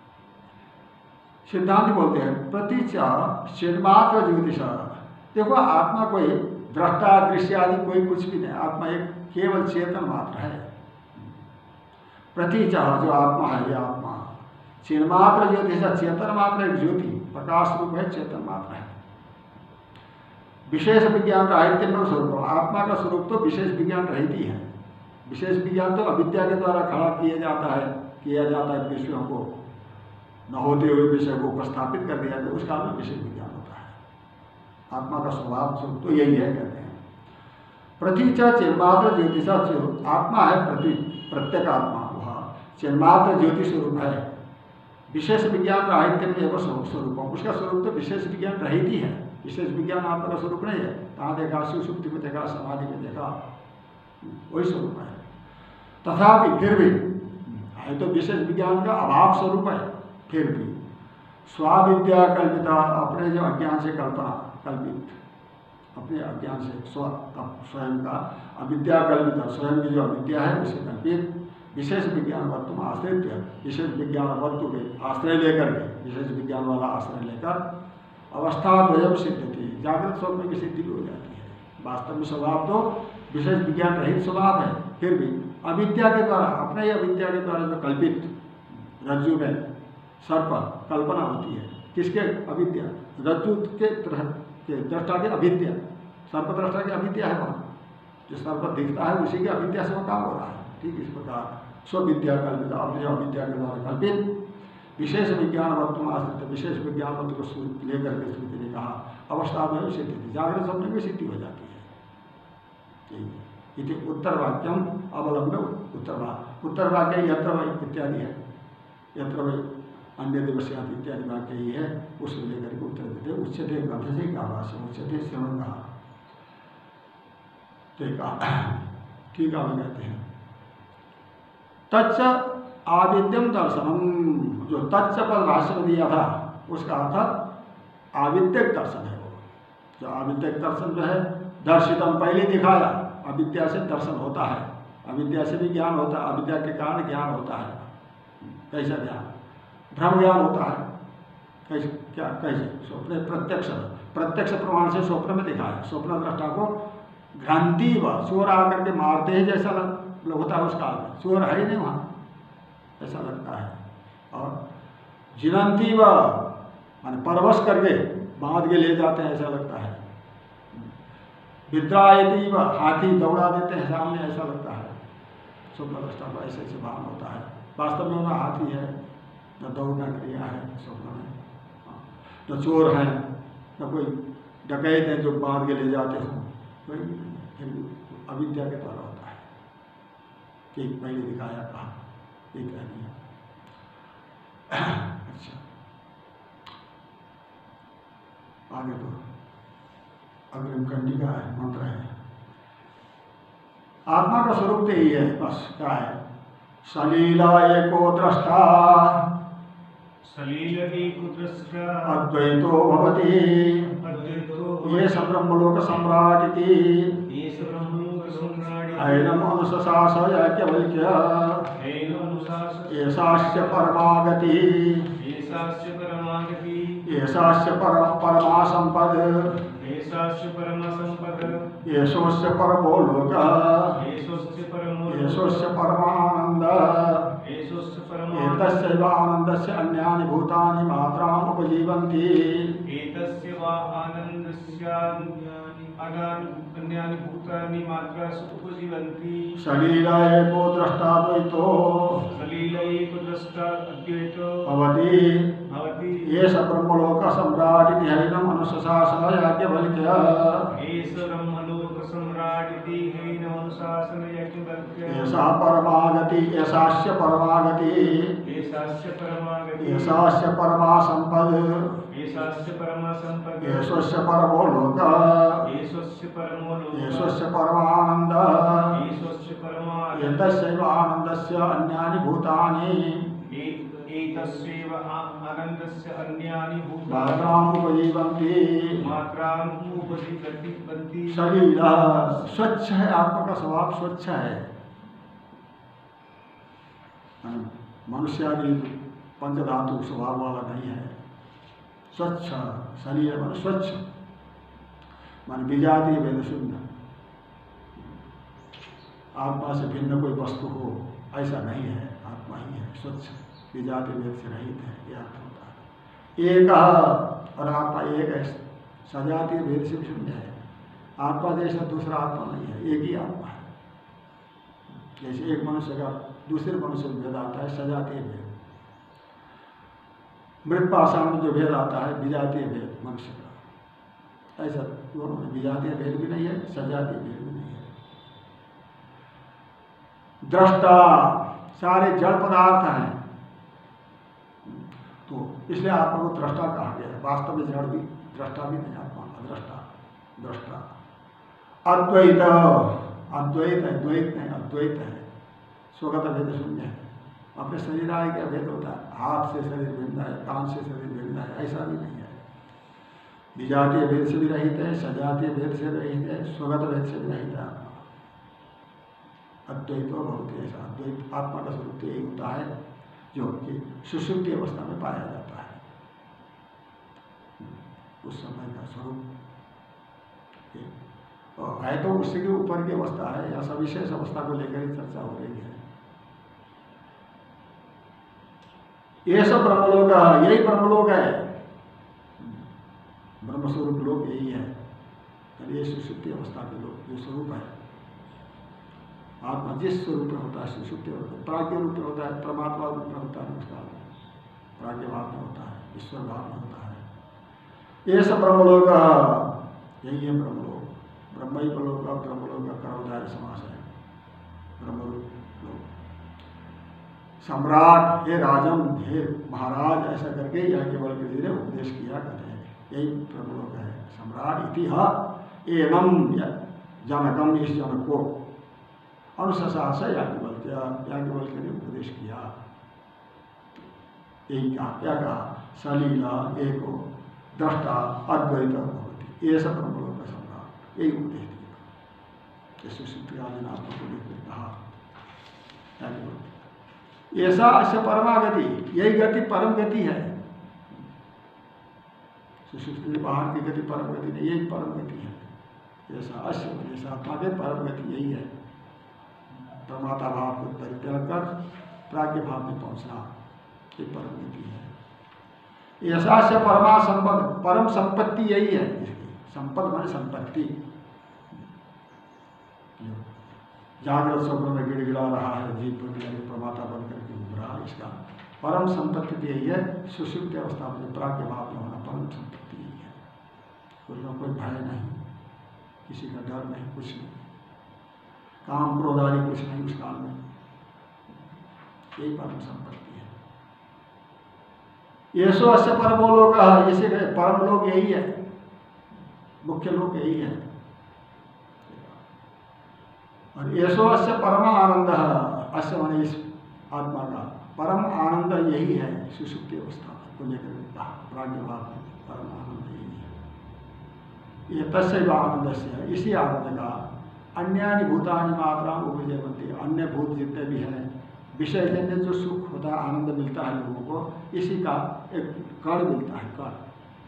सिद्धांत बोलते हैं प्रतीचा चिन्मात्र ज्योतिष, देखो आत्मा कोई दृष्टा दृश्य आदि कोई कुछ भी नहीं, आत्मा एक केवल चेतन मात्र है। प्रतीचा जो आत्मा है, ये आत्मा चिन्मात्र ज्योतिष, चेतन मात्र एक ज्योति प्रकाश रूप है, चेतन मात्र है। विशेष विज्ञान राहित्य में स्वरूप, आत्मा का स्वरूप तो विशेष विज्ञान रहित ही है। विशेष विज्ञान तो अविद्या के द्वारा खड़ा किया जाता है, किया जाता है विषयों को, न होते हुए विषय को उपस्थापित कर दिया जाए, उस काल में विशेष विज्ञान होता है। आत्मा का स्वभाव स्वरूप तो यही है, कहते हैं प्रतीचा चिन्मात्र ज्योतिषा, आत्मा है प्रति प्रत्येक आत्मा, वह चिन्मात्र ज्योति स्वरूप है। विशेष विज्ञान राहित्य में एवं स्वरूप, उसका स्वरूप तो विशेष विज्ञान रहित ही है, विशेष विज्ञान आत्मा का स्वरूप नहीं है। कहाँ देखा, सुषुप्ति में देखा, समाधि में देखा, वही स्वरूप है। तथापि फिर भी है तो विशेष विज्ञान का अभाव स्वरूप है, फिर भी स्वाविद्या कल्पिता, अपने जो अज्ञान से कल्पना कल्पित, अपने अज्ञान से स्व स्वयं का अविद्या कल्पिता, स्वयं की जो अविद्या है उसे कल्पित विशेष विज्ञान वस्तु आश्रित, विशेष विज्ञान वस्तु के आश्रय लेकर के, विशेष विज्ञान वाला आश्रय लेकर अवस्था द्वयम सिद्ध थी, जागृत स्वप्न की सिद्धि हो जाती है। वास्तव में स्वभाव तो विशेष विज्ञान रहित स्वभाव है, फिर भी अविद्या के द्वारा, अपने ही अविद्या के द्वारा जो कल्पित रज्जु में सर्प कल्पना होती है, किसके अविद्या, रज्जु के दृष्टा की अविद्या, सर्प दृष्टा की अविद्या है, वहाँ जो सर्प दिखता है उसी की अविद्या से वो काम हो रहा है। ठीक इस प्रकार स्वविद्या कल्पित, अपने अविद्या के द्वारा कल्पित विशेष विज्ञान वस्तु आश्रित, विशेष विज्ञान वस्तु को लेकर के स्मृति ने कहा अवस्था में सिद्धि थी, जागृत स्वप्न में सिद्धि हो जाती है। इति उत्तर वाक्यम अवलंबे, उत्तर वाक्य उत्तर वाक्य यत्र वै इत्यादि है, यत्र वै अन्य दिवस्यात इत्यादि वाक्य ही है, उसको लेकर के उत्तर देते। उच्चते ग्रंथ से क्या भाषा, उच्चते श्रवण कहा, ठीक है, कहते हैं तच्च आविद्यम दर्शनम, जो तच्च पर भाष्य में दिया था उसका अर्थ आविद्यक दर्शन है वो। जो आविद्यक दर्शन जो है, दर्शितम पहले दिखाया, अविद्या से दर्शन होता है, अविद्या से भी ज्ञान होता है, अविद्या के कारण ज्ञान होता है। कैसा ज्ञान? भ्रम ज्ञान होता है। कैसे? क्या कैसे? स्वप्न प्रत्यक्ष प्रत्यक्ष प्रमाण से स्वप्न में दिखाया, स्वप्न दृष्टा को भ्रांति व चोर आकर के मारते ही जैसा लग होता है, उसका चोर है ही नहीं वहाँ, ऐसा लगता है। और जिनंती व माने परवश करके बांध के ले जाते हैं, ऐसा लगता है। विद्रायती व हाथी दौड़ा देते हैं सामने, ऐसा लगता है। स्वप्न दृष्टा को ऐसे ऐसे भान होता है। वास्तव में वह हाथी है, न दौड़ना क्रिया है स्वप्न में, न चोर है, न कोई डकैत है जो बांध के ले जाते हो, कोई फिर अविद्या के द्वारा होता है। ठीक पहले दिखाया, कहा ये कह दिया। अच्छा, आगे तो अग्रिम कंडिका है, मंत्र है। आत्मा का स्वरूप तो यही है, बस क्या है? सलीला एको दृष्टा, सलील एको दृष्टा, अद्वैतो भवति, अद्वैतो ये स ब्रह्मलोक सम्राट इति, ये स ब्रह्मलोक सम्राट, ऐनम अनुशास याज्ञवल्क्य, ऐनम अनुशास, एषास्य परमागति, एषास्य परमागति, एषास्य परम परमा संपद, एषास्य परमा संपद, एषोस्य परमो लोकः, एषोस्य परमो एषोस्य परमानंद, एषोस्य परमो एतस्यैव आनन्दस्य अन्यानि भूतानि मात्राम् उपजीवन्ति, एतस्य वा आनन्दस्यान्यानि अन्यानि भूतानि मात्रासु उपजीवन्ति। सलीला एको द्रष्टाद्वैतो सलील एको दृष्टा अद्वैतो भवति, भवति, एष ब्रह्मलोक सम्राट इति हैनम् अनुशास याज्ञवल्क्य, एष ब्रह्मलोक सम्राट इति हैनम् अनुशास याज्ञवल्क्य, एषा परमागति, एषास्य परमागति, एषास्य परमागति, एषास्य परमा संपद, एषास्य परमा संपद, एषस्य परमो लोकः, एषस्य परमो लोकः, एषस्य परमानंद, एषस्य परमानन्दः, एतस्यैव आनन्दस्य अन्यानि भूतानि एतस्यैव आनन्दस्य अन्यानि भूतानि मात्राम् उपजीवन्ति, मात्राम् उपजीवन्ति। सलीला स्वच्छ है, आत्मा का स्वभाव स्वच्छ है। मनुष्य आदि पंचधातु स्वभाव वाला नहीं है। स्वच्छ सलील मान स्वच्छ, मान विजातीय भेद शून्य, आत्मा से भिन्न कोई वस्तु हो ऐसा नहीं है, आत्मा ही है, स्वच्छ विजातीय भेद से रहित है, यह अर्थ होता है। एक और आत्मा एक है, सजातीय भेद से शून्य है। आत्मा जैसा दूसरा आत्मा नहीं है, एक ही आत्मा है। जैसे एक मनुष्य का दूसरे मनुष्य में भेद आता है, सजातीय भेद। मृत पाषाण में जो भेद आता है विजातीय भेद मनुष्य का, ऐसा दोनों में विजातीय भेद भी नहीं है, सजातीय भेद भी नहीं है। दृष्टा सारे जड़ पदार्थ हैं, तो इसलिए आत्मा को दृष्टा कहा गया है। वास्तव में जड़ भी दृष्टा भी नहीं, आत्मा अदृष्टा दृष्टा। अद्वैत, अद्वैत है, द्वैत नहीं, अद्वैत है, स्वगत भेद शून्य है। अपने शरीर आए क्या भेद होता है? हाथ से शरीर भिन्न है, कान से शरीर भिन्न है, ऐसा भी नहीं है। विजातीय भेद से भी रहित है, सजातीय भेद से रहित है, स्वगत भेद से भी रहित है। अद्वैत बहुत ऐसा अद्वैत आत्मा का स्वरूप यही होता है जो कि सुषुप्ति अवस्था में पाया जाता है। उस समय का स्वरूप है तो उससे के ऊपर की अवस्था है, या सविशेष अवस्था को लेकर ही चर्चा हो रही है। ये सब ब्रह्मलोक, यही ब्रह्मलोक है, ब्रह्मस्वरूप लोक यही है। ये सुषुप्ति अवस्था के लोग जो स्वरूप है, आत्मा जिस स्वरूप में होता है सुषुप्ति होता है, प्राज्ञ रूप में होता है, परमात्मा रूप में होता है, उसका प्राज्ञ भाव में होता है, ईश्वर भाव में होता है। ये सब ब्रह्मलोक, यही है ब्रह्मलोक। ब्रह्म ही लोक का, ब्रह्मलोक का कर्मधारय समास है, ब्रह्मलोक। सम्राट हे राजन, हे महाराज, ऐसा करके याज्ञवल्क्य जी ने उपदेश किया कहते हैं, यही ब्रह्मलोक है। सम्राट इति एनम जनकम, इस जनक को अनुशास याज्ञवल्क्य, याज्ञवल्क्य ने उपदेश किया। यही कहा, क्या कहा? सलीला एको दृष्टा अद्वैत होती ये सब ब्रह्मलोक का सम्राट यही उपदेश दिया। जैसे सुप्रियादि नाथ को लेकर कहा ऐसा अस्य परमागति, यही गति परम गति है। सुषुप्ति बाहर की गति परम गति नहीं, यही परम गति है। ऐसा अस्य ऐसा आत्मा के परम गति यही है, प्रमाता भाव को परित्याग कर प्राज्ञ भाव में पहुंचना, ये परम गति है। ऐसा से परमा संपद, परम संपत्ति यही है। इसकी संपद माने संपत्ति। जागृत स्वप्न में गिड़गिड़ा रहा है, जीव प्रमाता बन करके घूम रहा है, इसका परम संपत्ति यही है। सुषुप्त अवस्था में प्राज्ञ भाव में होना परम संपत्ति यही है। उसका कोई भय नहीं, किसी का डर नहीं, कुछ नहीं, काम क्रोध आदि कुछ नहीं उस काल में, यही परम संपत्ति है। ये सो अस्य परमो लोक, इसे परम लोक यही है, मुख्य लोक यही है। और येसो अस्य परम आनंद, अस्य माने इस आत्मा का परम आनंद यही है। सुषुप्ति अवस्था को लेकर कहा प्राज्ञ भाव में परम आनंद यही है। ये तस्व आनंद से, इसी आनंद का अन्यानि भूतानि मात्रा उपजयवंती, अन्य भूत जितने भी हैं विषयजन्य जो सुख होता है, आनंद मिलता है लोगों को, इसी का एक कण मिलता है, कण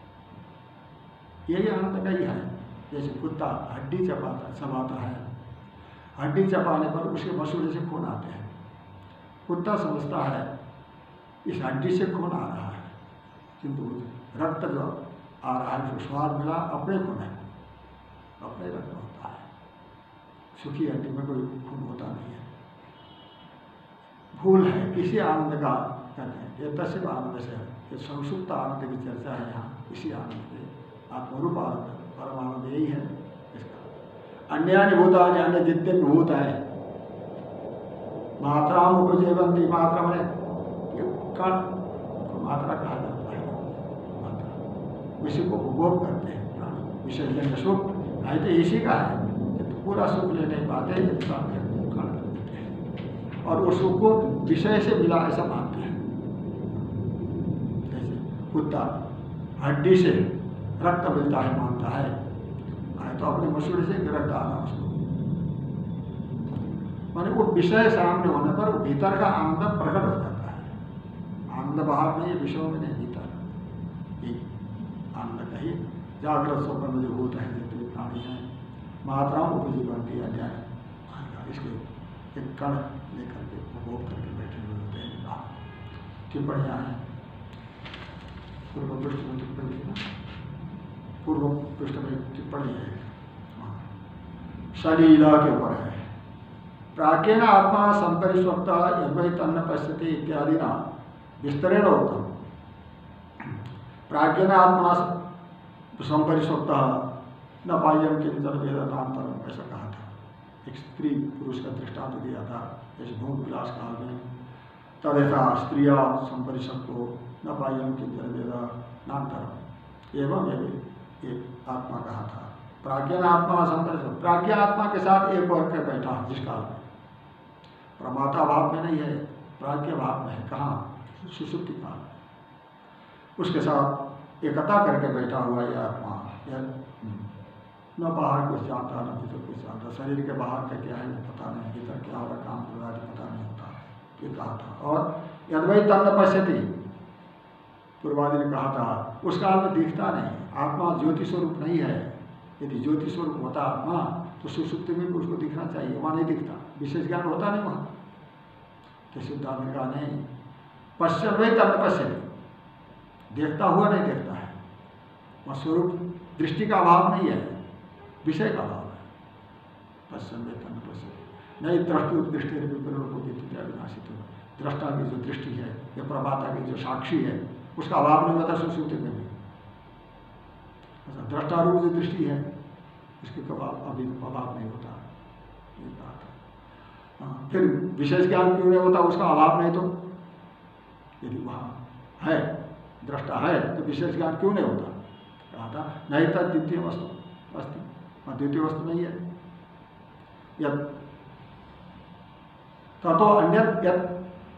यही आनंद का ही है। जैसे कुत्ता हड्डी चबाता चबाता है, हड्डी चबाने पर उसके मसूड़े से खून आते हैं, कुत्ता समझता है इस हड्डी से खून आ रहा है, किंतु रक्त जो आ रहा है जो स्वाद मिला अपने खून है, अपने रक्त होता है, सुखी हड्डी में कोई खून होता नहीं है, भूल है। इसी आनंद का कहते हैं, ये तस्व आनंद से, ये संसुप्त आनंद की चर्चा है यहाँ। इसी आनंद के आत्मरूप आनंद परमानंद यही है। अन्यानि भूतानि, अन्य जितने भी भूत हैं, मात्रा उपजीवंती, मात्रा में कण मात्रा कहा जाता है, मात्रा इसी को उपभोग करते हैं प्राणी, विषयजन्य सुख है तो इसी का है। तो पूरा सुख ले नहीं पाते, कण करते हैं और उस सुख को विषय से मिला ऐसा मानते हैं। जैसे कुत्ता हड्डी से रक्त मिलता है मानता है, तो अपने मसूड़े से रक्त आना उसको, माने वो विषय सामने होने पर भीतर का आनंद प्रकट हो जाता है। आनंद बाहर नहीं, विषयों में नहीं, भीतर ये आनंद का ही। जागृत स्वप्न में जो भूत है, जितने प्राणी हैं, मात्राओं उपजीवंती अन्याय, इसके एक कण लेकर के उपभोग करके बैठे हुए होते हैं। कहा टिप्पणियाँ हैं, पूर्व पृष्ठ में टिप्पणी थी ना, पूर्व पृष्ठ में टिप्पणी है, सलीला के ऊपर है। प्राज्ञेन आत्मा संपरिस्वक्त यद्वै तन्न पश्यति इत्यादि ना विस्तरेण होता। प्राज्ञेन आत्मा संपरिस्वक्त न बाह्यम किंचन वेदांतरम, ऐसा कहा था। एक स्त्री पुरुष का दृष्टांत दिया था, जैसे भोग विलास काल में तदेथा स्त्रिया संपरिस्वक्तो न बाह्यम किंचन वेदांतरम एवं ये आत्मा कहा था। प्राज्ञान आत्मा संपरिस्वक्त, प्राज्ञा आत्मा के साथ एक और के बैठा जिस काल में, प्रमाता भाव में नहीं है, प्राज्ञ भाव में है। कहाँ? सुषुप्ति काल में उसके साथ एकता करके बैठा हुआ यह आत्मा। न बाहर कुछ जानता न भीतर कुछ जानता, शरीर के बाहर का क्या है पता नहीं, भीतर क्या हो रहा काम कर रहा है पता नहीं होता, ये कहा था। और यद्वै तन्न पश्यति, पूर्वादि ने कहा था उस काल में दिखता नहीं, आत्मा ज्योति स्वरूप नहीं है। यदि ज्योति स्वरूप होता आत्मा तो सुषुप्ति में भी उसको दिखना चाहिए, वहाँ नहीं दिखता, विशेष ज्ञान होता नहीं वहाँ। तो सिद्धांत ने कहा नहीं, पश्चिम वही तन्न पश्यति, देखता हुआ नहीं देखता है, वह स्वरूप दृष्टि का अभाव नहीं है, विषय का अभाव है। पश्चिम वही तन्न पश्यति नहीं, दृष्टि दृष्टि विनाशित हो, दृष्टा की जो दृष्टि है या प्रभाता की जो साक्षी है उसका अभाव नहीं होता सुषुप्ति में भी। दृष्टा रूप जो दृष्टि है उसके अभी अभाव नहीं होता, ये कहा था। फिर विशेष ज्ञान क्यों नहीं होता, उसका अभाव नहीं तो, यदि वहाँ है दृष्टा है तो विशेष ज्ञान क्यों नहीं होता, कहा था। नहीं था द्वितीय वस्तु अस्ति, वहाँ द्वितीय वस्तु नहीं है। यद ततो अन्य यद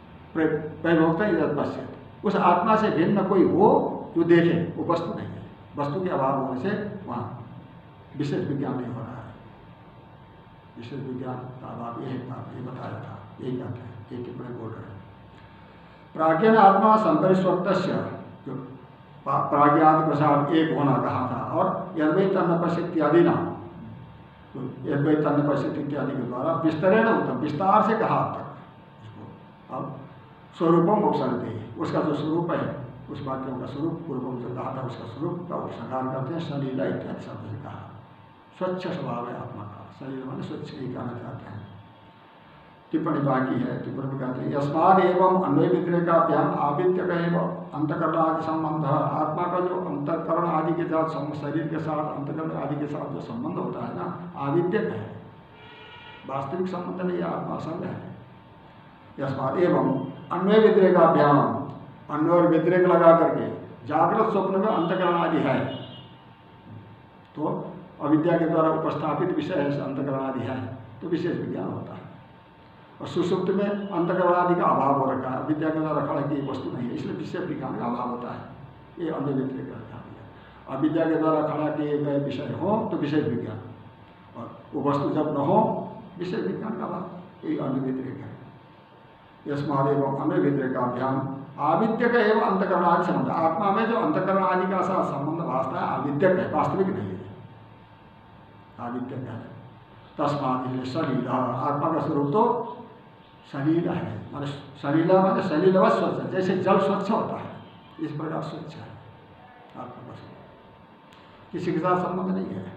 प्रयोगता यद पश्यत, उस आत्मा से भिन्न कोई हो जो देखे, वो वस्तु नहीं है। वस्तु के अभाव होने से वहाँ विशेष विज्ञान नहीं हो रहा है। विशेष विज्ञान का अभाव यही था, ये बताया था, यही कहते हैं, ये टिप्पणी बोल रहे हैं। प्राज्ञान आत्मा संपरिस्वक्त जो प्राज्ञात के साथ एक होना कहा था, और यद्वै तन्न पश्यति इत्यादि ना, यद्वै तन्न पश्यति इत्यादि के द्वारा विस्तरेण उत्तम, विस्तार से कहा तक इसको। अब स्वरूपम उपसरते, उसका जो स्वरूप है, उस वाक्यों का स्वरूप पूर्व में जो कहा था उसका स्वरूप का उपसंहार करते हैं सलीला इत्यादि शब्द से कहा। स्वच्छ स्वभाव है आत्मा का, सलीला माने स्वच्छ ही कहना चाहते हैं। टिप्पणी बाकी है, टिप्पणी में कहते हैं यस्माद एवं अन्वय व्यतिरेकाभ्याम आविद्यक एवं अंतकरण आदि संबंध, आत्मा का जो अंतकरण आदि के साथ, शरीर के साथ अंतकरण आदि के साथ जो संबंध होता है ना, आविद्यक है, वास्तविक संबंध नहीं है, आत्मा असंग है। यस्माद एवं अन्वय व्यतिरेकाभ्याम, अन्वय और व्यतिरेक लगा करके जागृत स्वप्न में अंतकरण आदि है, तो अविद्या के द्वारा उपस्थापित विषय है, अंतकरण आदि है, तो विशेष विज्ञान होता है। और सुषुप्त में अंतकरण आदि का अभाव हो रखा है, विद्या के द्वारा खड़ा की वस्तु नहीं है, इसलिए विशेष विज्ञान का अभाव होता है। ये अन्य व्यतिरेक का ध्यान है। अविद्या के द्वारा खड़ा किए गए विषय हो तो विशेष विज्ञान, और वो वस्तु जब न हो विशेष विज्ञान का अभाव, यही अन्य व्यतिरेक है। यस्माद एवं अन्य व्यतिरेकाभ्याम आविद्यक एवं अंतकरण आदि संबंध, आत्मा में जो अंतकरण आदि का साथ संबंध भाषता है आविद्यक है, वास्तविक नहीं है, आविद्यक है। तस्माद सलीला, आत्मा का स्वरूप तो सलीला है, माने सलीला माने सलीला स्वच्छ, जैसे जल स्वच्छ होता है इस प्रकार स्वच्छ है आत्मा का स्वरूप, किसी के साथ संबंध नहीं है।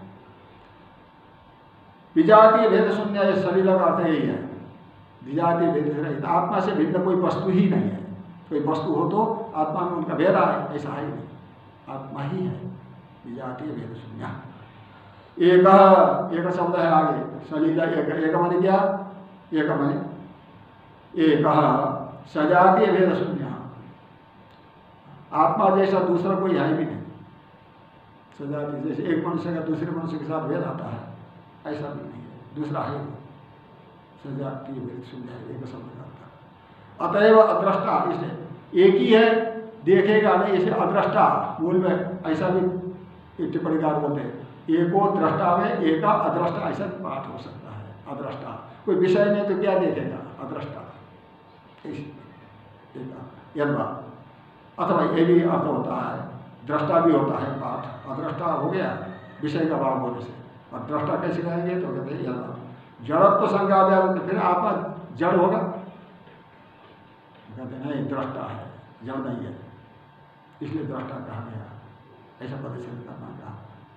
विजातीय भेद शून्य, ये सलीला का अर्थ यही है, विजातीय भेद से रहित, आत्मा से भिन्न कोई वस्तु ही नहीं है। कोई वस्तु हो तो आत्मा में उनका भेद आए, ऐसा है ही नहीं, आत्मा ही है, विजातीय भेद शून्य। एक एक शब्द है आगे, सलीला एक, एक माने क्या, एक माने एक सजातीय भेद शून्य, आत्मा जैसा दूसरा कोई है भी नहीं। सजातीय जैसे एक मनुष्य का दूसरे मनुष्य के साथ भेद आता है, ऐसा भी नहीं है, दूसरा है नहीं, सजातीय भेद शून्य है, एक शब्द का अर्थ। अतएव अदृष्टा, इसलिए एक ही है, देखेगा नहीं, इसे अदृष्टा, मूल में ऐसा भी टिप्पणीकार बोलते हैं, एको दृष्टा में एका अदृष्टा, ऐसा पाठ हो सकता है। अदृष्टा कोई विषय नहीं तो क्या देखेगा, अदृष्टा यद्वा, अथवा ये भी अर्थ होता है, दृष्टा भी होता है पाठ, अदृष्टा हो गया विषय का भाव होने से, और दृष्टा कैसे कहेंगे तो कहते हैं यद्वा जड़त्व संज्ञा व्यावृत्ति, फिर आपका जड़ होगा, कहते नहीं दृष्टा है, जड़ नहीं है, इसलिए दृष्टा कहा गया, ऐसा परिचय करना कहा।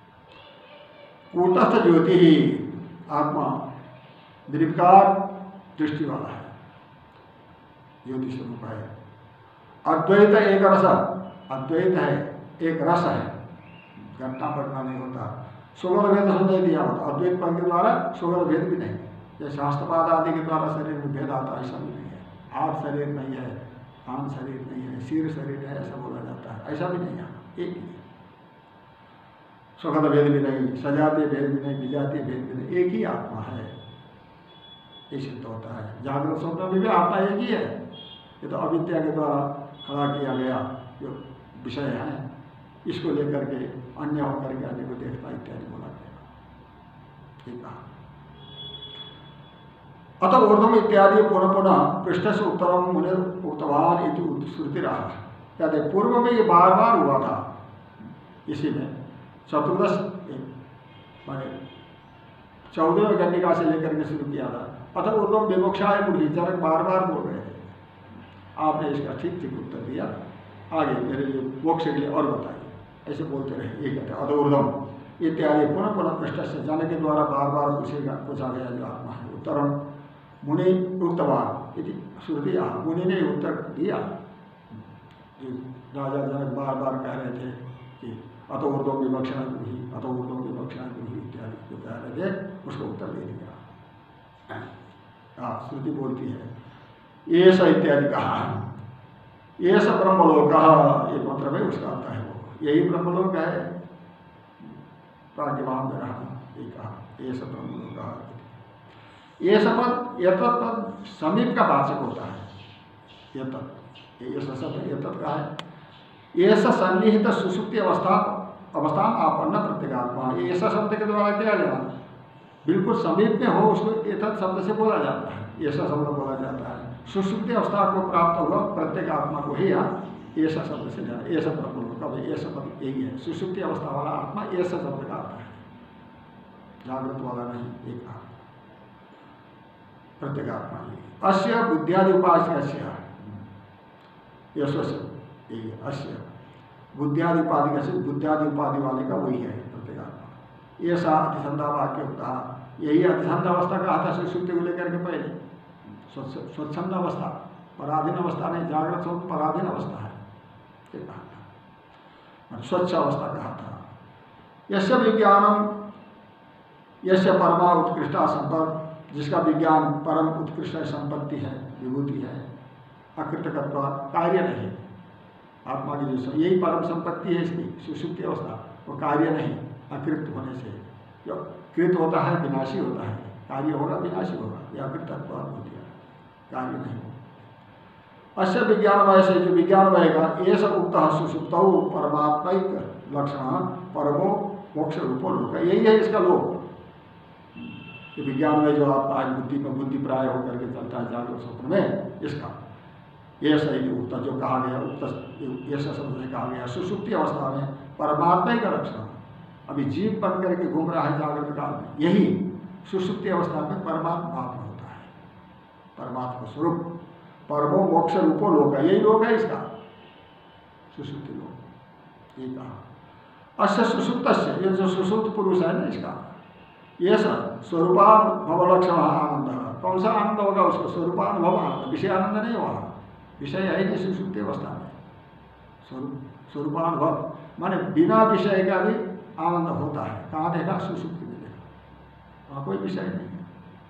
कूटस्थ ज्योति ही आत्मा निर्विकार दृष्टि वाला है, ज्योति स्वरूप है। अद्वैत एक रस, अद्वैत है, एक रस है, घटना पड़ना नहीं होता। सुगंध भेद सुनने दिया होता, अद्वैत पद के द्वारा सुगंध भेद भी नहीं, जैसे शास्त्रपाद आदि के द्वारा शरीर में भेद आता, ऐसा भी नहीं है। आठ शरीर नहीं है, कान शरीर नहीं है, सिर शरीर है, ऐसा बोला जाता है, ऐसा भी नहीं है, एक ही सुगंध भेद भी नहीं, सजातीय भेद भी नहीं, विजातीय भेद भी नहीं, एक ही आत्मा है, ये सिद्ध होता है। जागृत स्वप्न में भी आत्मा एक ही है, ये तो अविद्या के द्वारा खड़ा किया गया जो विषय है, इसको लेकर के अन्य होकर के अन्य को देखता इत्यादि बोला गया, ठीक है। अतः ऊर्ध्वम इत्यादि पुनः पुनः पृष्ठ से उत्तरम मुनि उक्तवान इति श्रुति रहा, कहते पूर्व में ये बार बार हुआ था, इसी में चतुर्दश माने चौदहवें गण्डिका से लेकर के शुरू किया था। अतः ऊर्ध्वम विमोक्षाय मुनि, जनक बार बार बोल रहे थे, आपने इसका ठीक ठीक उत्तर दिया, आगे मेरे लिए मोक्ष के लिए और बताइए, ऐसे बोलते रहे, ये कहते हैं अतः ऊर्ध्वम इत्यादि पुनः पुनः पृष्ठ से, जनक के द्वारा बार बार पूछेगा पूछा गया जो आत्मा है। उत्तरम मुनि उक्तवान इति श्रुति, मुनि ने उत्तर दिया, जो राजा जनक बार बार कह रहे थे कि अतो ऊर्ध्वम विवक्षा गृही, अतो ऊर्ध्वम विवक्षा गृही इत्यादि जो कह रहे थे, उसको उत्तर दे दिया। हाँ, श्रुति बोलती है ये स इत्यादि कहा, ये स ब्रह्मलोक, ये मंत्र में उसका आता है, वो यही ब्रह्मलोक है, प्राज्ञवान में रहा, ये कहा ये स ब्रह्मलोक। ये शब्द यतत पद समीप का वाचक होता है, यतत, ये शब्द यतत का है, ये सन्निहित सुसुप्ति अवस्था अवस्थान आपन्न प्रत्येगात्मा, ये ऐसा शब्द के द्वारा क्या लेना, बिल्कुल समीप में हो उसको एतत् शब्द से बोला जाता है, ऐसा शब्द बोला जाता है। सुषुप्ति अवस्था को प्राप्त हुआ प्रत्येक आत्मा को ही यहाँ ऐसा शब्द से लेना, ऐसा प्रपुल कभी ऐसा पद यही है। सुषुप्ति अवस्था वाला आत्मा ऐसा शब्द का आता है, जागृत वाला नहीं। एक प्रत्येक आत्मा ही अस्य बुद्धियादि उपास्य यही है। अस्य बुद्धियादि उपाधि का से बुद्धियादि उपाधि वाले का वही है प्रत्येक आत्मा। ये सा अतिसंधा वाक्य होता, यही अतिसंध अवस्था कहा था सुषुप्ति को लेकर के पहले। स्वच्छंद अवस्था पराधीन अवस्था नहीं, जागृत स्वरूप पराधीन अवस्था है ये कहा था, स्वच्छ अवस्था कहा था। यस्य विज्ञानम यस्य परमा उत्कृष्टा संपत्ति, जिसका विज्ञान परम उत्कृष्ट संपत्ति है, विभूति है, अकृतकत्व कार्य नहीं, आत्मा की जो यही परम संपत्ति है इसकी सुषुप्ति अवस्था, वो कार्य नहीं, अकृत होने से। जो कृत होता है विनाशी होता है, कार्य होगा विनाशी होगा, यह अकृतत्व होती है, कार्य नहीं। अश्य विज्ञानमय से जो विज्ञानमय का ये सब उक्त सुषुप्त परमात्मिक लक्षण परमो मोक्ष रूपो लोक, यही है इसका लोक। विज्ञान में जो आत्मा है बुद्धि में बुद्धि प्राय होकर के चलता है जागरूक स्वप्न में, इसका ये सही उक्त जो कहा गया, उक्त ऐसा शब्द से कहा गया सुषुप्ति अवस्था में परमात्मा का लक्षण। अभी जीव बन करके घूम रहा है जागृत काल में, यही सुषुप्ति अवस्था में परमात्मा होता है, परमात्मा स्वरूप परमो मोक्ष रूपो लोक, यही लोक है इसका सुषुप्ति लोक। ये कहा अश्य सुषुप्त से, ये जो सुषुप्त पुरुष है ना इसका, ये सब स्वरूपानुभव लक्षण आनंद, कौन सा आनंद होगा उसको, स्वरूपानुभव आनंद, विषय आनंद नहीं होगा, विषय है नहीं सुषुप्ति अवस्था में। स्वरूप स्वरूपानुभव माने बिना विषय का भी आनंद होता है, कहाँ देखा, सुषुप्ति में देखा, वहाँ कोई विषय नहीं है।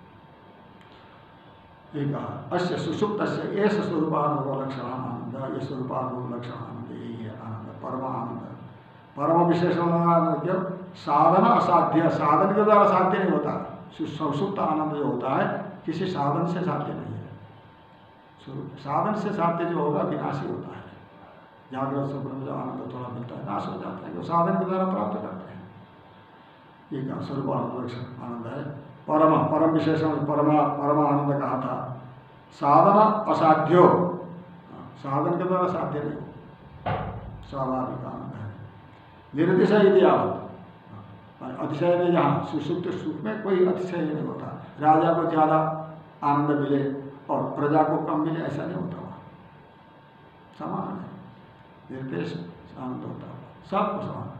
ये कहा अश्य सुषुप्त से ऐसा स्वरूपानुभव लक्षण आनंद, ये स्वरूपानुभव लक्षण आनंद यही है आनंद, परम आनंद। परम विशेषण आनंद साधन असाध्य, साधन के द्वारा साध्य नहीं होता, सुषुप्त आनंद जो होता है किसी साधन से साध्य नहीं है। साधन से साध्य जो होगा विनाशी होता है, जागृत स्वप्न में जो आनंद थोड़ा मिलता है नाश हो जाता है, जो साधन के द्वारा प्राप्त करते हैं। ये कहा स्वरूप आनंद है परम, परम विशेषण परमा परम आनंद कहा था। साधन असाध्यो, साधन के द्वारा साध्य नहीं हो, स्वाभाविक आनंद है। निर्दिशय दियावत, अतिशय में जहाँ सुषुप्त सुख में कोई अतिशय नहीं होता, राजा को ज़्यादा आनंद मिले और प्रजा को कम मिले ऐसा नहीं होता, वहाँ समान है, निर्देश आनंद होता है, सबको समान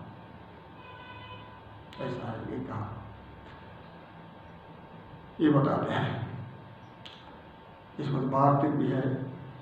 ऐसा है। ये कहा ये बताते हैं, इसमें वार्तिक भी है।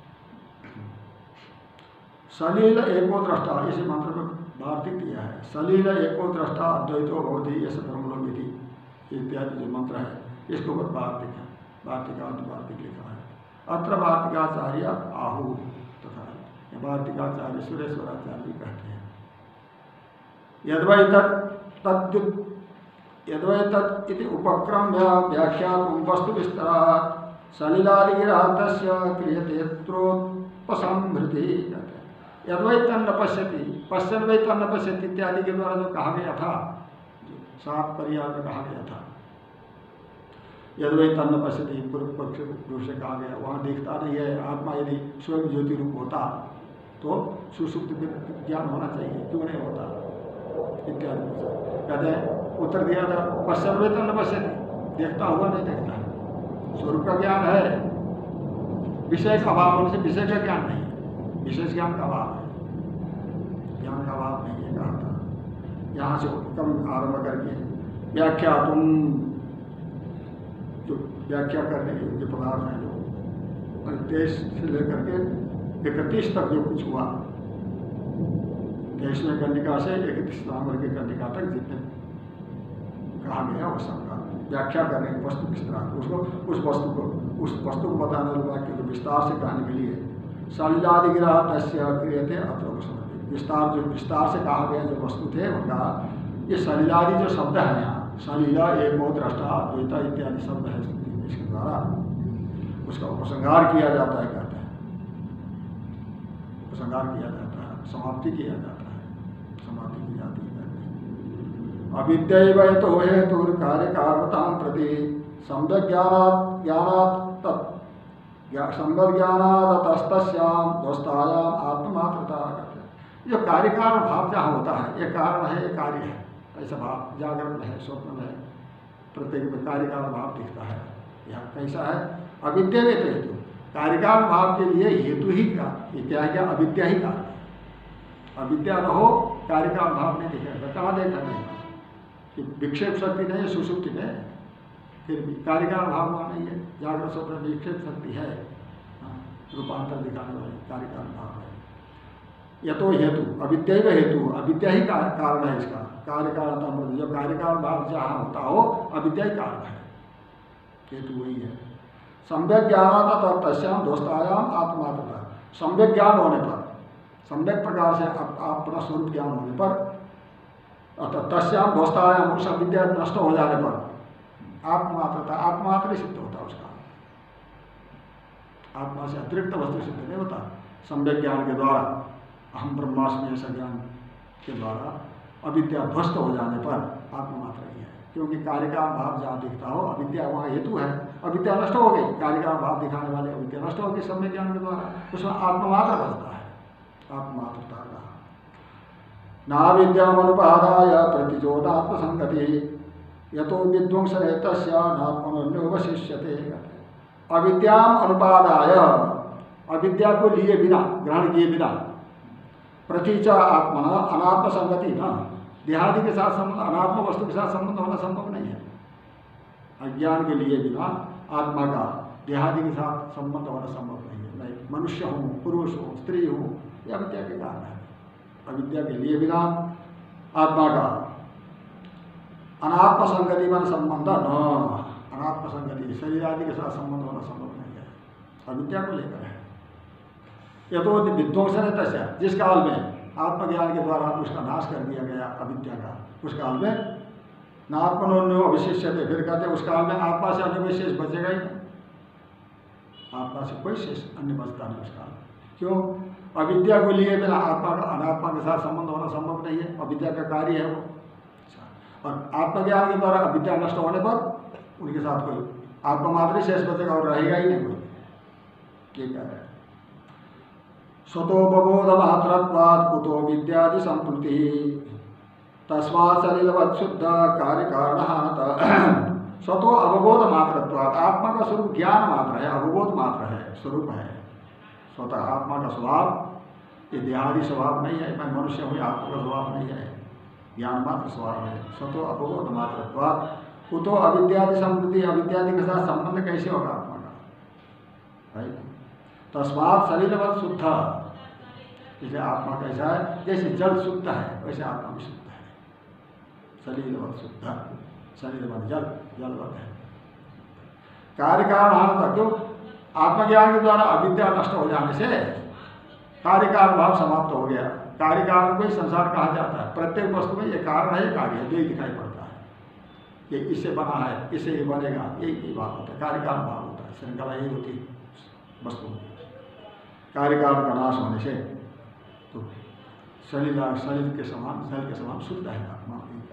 सलील एको दृष्टा, इसी मंत्र में वार्तिक दिया है, सलील एको दृष्टा अद्वैतो भवति ऐसे ब्रह्मलोक इत्यादि जो मंत्र है, इसके ऊपर वार्तिक है, वार्तिकार्थ वार्तिक लिखा है। अत्र वार्तिकाचार्य आहु तथा वार्तिकाचार्य सुरेश्वराचार्य भी कहते हैं। यद्वै तत् यद्वै तत् इति उपक्रम्य व्याख्यातुं वस्तु विस्तरात् सलिलादिगिरातस्य क्रियते त्रोत्पसंहृति कहते हैं। यद्वै तन्न पश्यति, पश्यन् वै तन्न पश्यति इत्यादि के द्वारा जो कहा गया था, सात पर्याय में कहा गया था, यद्वै तन्न पश्यति पूर्व पक्ष रूप से कहा गया, वहाँ दिखता नहीं है आत्मा, यदि स्वयं ज्योति रूप होता तो सुषुप्त ज्ञान होना चाहिए, क्यों नहीं होता इत्यादि कहते हैं। उत्तर दिया था पश्चिम वे तन्न पश्यति, देखता हुआ नहीं देखता है, स्वरूप का ज्ञान है, विषय का अभाव होने से विषय का ज्ञान नहीं है, विशेष ज्ञान का अभाव है, ज्ञान का अभाव नहीं है कहा था। यहाँ से उपक्रम आरंभ करके व्याख्या तुम जो व्याख्या करने के जो पदार्थ हैं, जो तेईस से लेकर के इकतीस तक जो कुछ हुआ, तेईसवें कंडिका से इकतीस नवंबर की कंडिका तक जितने कहा गया वो सबका व्याख्या करने की वस्तु विस्तार, उसको उस वस्तु को उस वस्तु को बताने वाले वाक्य को विस्तार से कहने के लिए सलिलादिग्रह तस्य क्रियते अत्र उपसंहति, विस्तार जो विस्तार से कहा गया जो वस्तु थे उनका, ये सलिलादि जो शब्द है यहाँ, सलीला एको दृष्टा अद्वैता इत्यादि शब्द है, इसके द्वारा उसका उपसंहार किया जाता है, कहते हैं उपसंहार किया जाता है, समाप्ति किया जाता है, समाप्ति की जाती है। अविद्यैव यतो हेतुर् कार्यकारणतां प्रति सम्यक् ज्ञानात् ज्ञानात् तत् सम्यक् ज्ञानात् तस्तस्यां दोस्तायाम आत्ममात्रता कहते हैं। जो कार्य कारण भाव जहाँ होता है, ये कारण है ये कार्य है, ऐसा भाव जागरण में है, स्वप्न में है, प्रत्येक में कार्य कारण भाव दिखता है। यह कैसा है? अविद्या में तो हेतु, कार्य कारण भाव के लिए हेतु ही का ये क्या है? क्या अविद्या ही कारण है। अविद्या न हो कार्य कारण भाव नहीं दिखेगा। कहाँ देखा नहीं कि विक्षेप शक्ति नहीं है सुषुप्ति में, फिर भी कार्य कारण भाव वहाँ नहीं है। जागरण स्वप्न विक्षेप शक्ति है, रूपांतर दिखाने वाली कार्य कारण भाव है। यह तो हेतु अविद्या ही हेतु, अविद्या ही कारण है इसका। कार्य कारण जो कार्य कारण भाव जहाँ होता हो अविद्या ही कारण है, हेतु वही है। सम्यक ज्ञान था तस्याम दोस्तायाम आत्मात्रता, सम्यक ज्ञान होने पर, सम्यक प्रकार से अपना स्वरूप ज्ञान होने पर, अतः तस्याम दोस्तायाम उस अविद्या नष्ट हो जाने पर आत्मात्रता, आत्मात्र सिद्ध होता उसका, आत्मा से अतिरिक्त वस्तु सिद्ध नहीं होता। सम्यक ज्ञान के द्वारा, अहम ब्रह्मास्मि ऐसा ज्ञान के द्वारा अविद्या ध्वस्त हो जाने पर आत्ममात्र ही है। क्योंकि कार्यकारण भाव जहाँ दिखता हो अविद्या वहाँ हेतु है, अविद्या नष्ट हो गई, कार्यकारण भाव दिखाने वाले अविद्या नष्ट हो गई सम्यक ज्ञान के द्वारा, उसमें आत्ममात्र बचता है, आत्ममात्रता का। नाविद्याम अनुपादाय प्रतिचोदात्म संगति यतो विध्वंस नात्मनोवशिष्यते। अविद्याम अनुपादाय, अविद्या को लिए बिना, ग्रहण किए बिना, प्रतीचा आत्मना अनात्म संगति ना, देहादि के साथ संबंध, अनात्म वस्तु के साथ संबंध होना संभव नहीं है। अज्ञान के लिए बिना आत्मा का देहादि के साथ संबंध होना संभव नहीं है। मैं मनुष्य हूँ, पुरुष हूँ, स्त्री हूँ, यह अविद्या के कारण है। अविद्या के लिए बिना आत्मा का अनात्म संगति में संबंध न, अनात्म संगति शरीर आदि के साथ संबंध होना संभव नहीं है, अविद्या को लेकर है। यह तो विध्वंस है तस्या, जिस काल में आत्मज्ञान के द्वारा उसका नाश कर दिया गया अविद्या का, उस काल में नात्मनो अविशेष्य थे, फिर कहते उस काल में आत्मा से अन्य कोई शेष बचेगा ही नहीं, आत्मा से कोई शेष अन्य बचता नहीं उस काल। क्यों? अविद्या को लिए बिना आत्मा का अनात्मा के साथ संबंध होना संभव नहीं है, अविद्या का कार्य है वो। और आत्मज्ञान के द्वारा अविद्या नष्ट होने पर उनके साथ कोई आत्ममात्र शेष बचेगा और रहेगा ही नहीं कोई। ठीक है। स्वतोपबोध मात्रत्वात् कुतो विद्यादि संप्लुति तस्मात् सलिलवत् शुद्ध कार्य कारणहानत। स्वतो अवबोध मात्रत्वात्, आत्मा का स्वरूप ज्ञान मात्र है, अवबोध मात्र है, स्वरूप है। स्वतः आत्मा का स्वभाव ये देहादि स्वभाव नहीं है, मैं मनुष्य हूँ, आत्मा का स्वभाव नहीं है, ज्ञान मात्र स्वभाव है। स्वतो अवबोध मात्रत्वात् कुतो अविद्यादि संप्लुति, अविद्यादि के साथ संबंध कैसे होगा आत्मा का? तस्मात् सलिलवत् शुद्ध, जैसे आत्मा कैसा है, जैसे जल शुद्ध है वैसे आत्मा भी शुद्ध है। सलिलवत् शुद्ध, सलिलवत् जल, जलवत् है। कार्य कारण हानता, क्यों? आत्मज्ञान के द्वारा अविद्या नष्ट हो जाने से कार्य कारण भाव समाप्त हो गया। कार्य कारण को ही संसार कहा जाता है। प्रत्येक वस्तु में ये कारण है, ये कार्य है, जो ही दिखाई पड़ता है। ये इससे बना है, इससे ये बनेगा, यही बात होता है, कार्य कारण भाव होता है, श्रृंखला यही होती है वस्तु। कार्य कारण का नाश होने से तो शरीर शरीर के समान, शरीर के समान शुद्ध है आत्मा।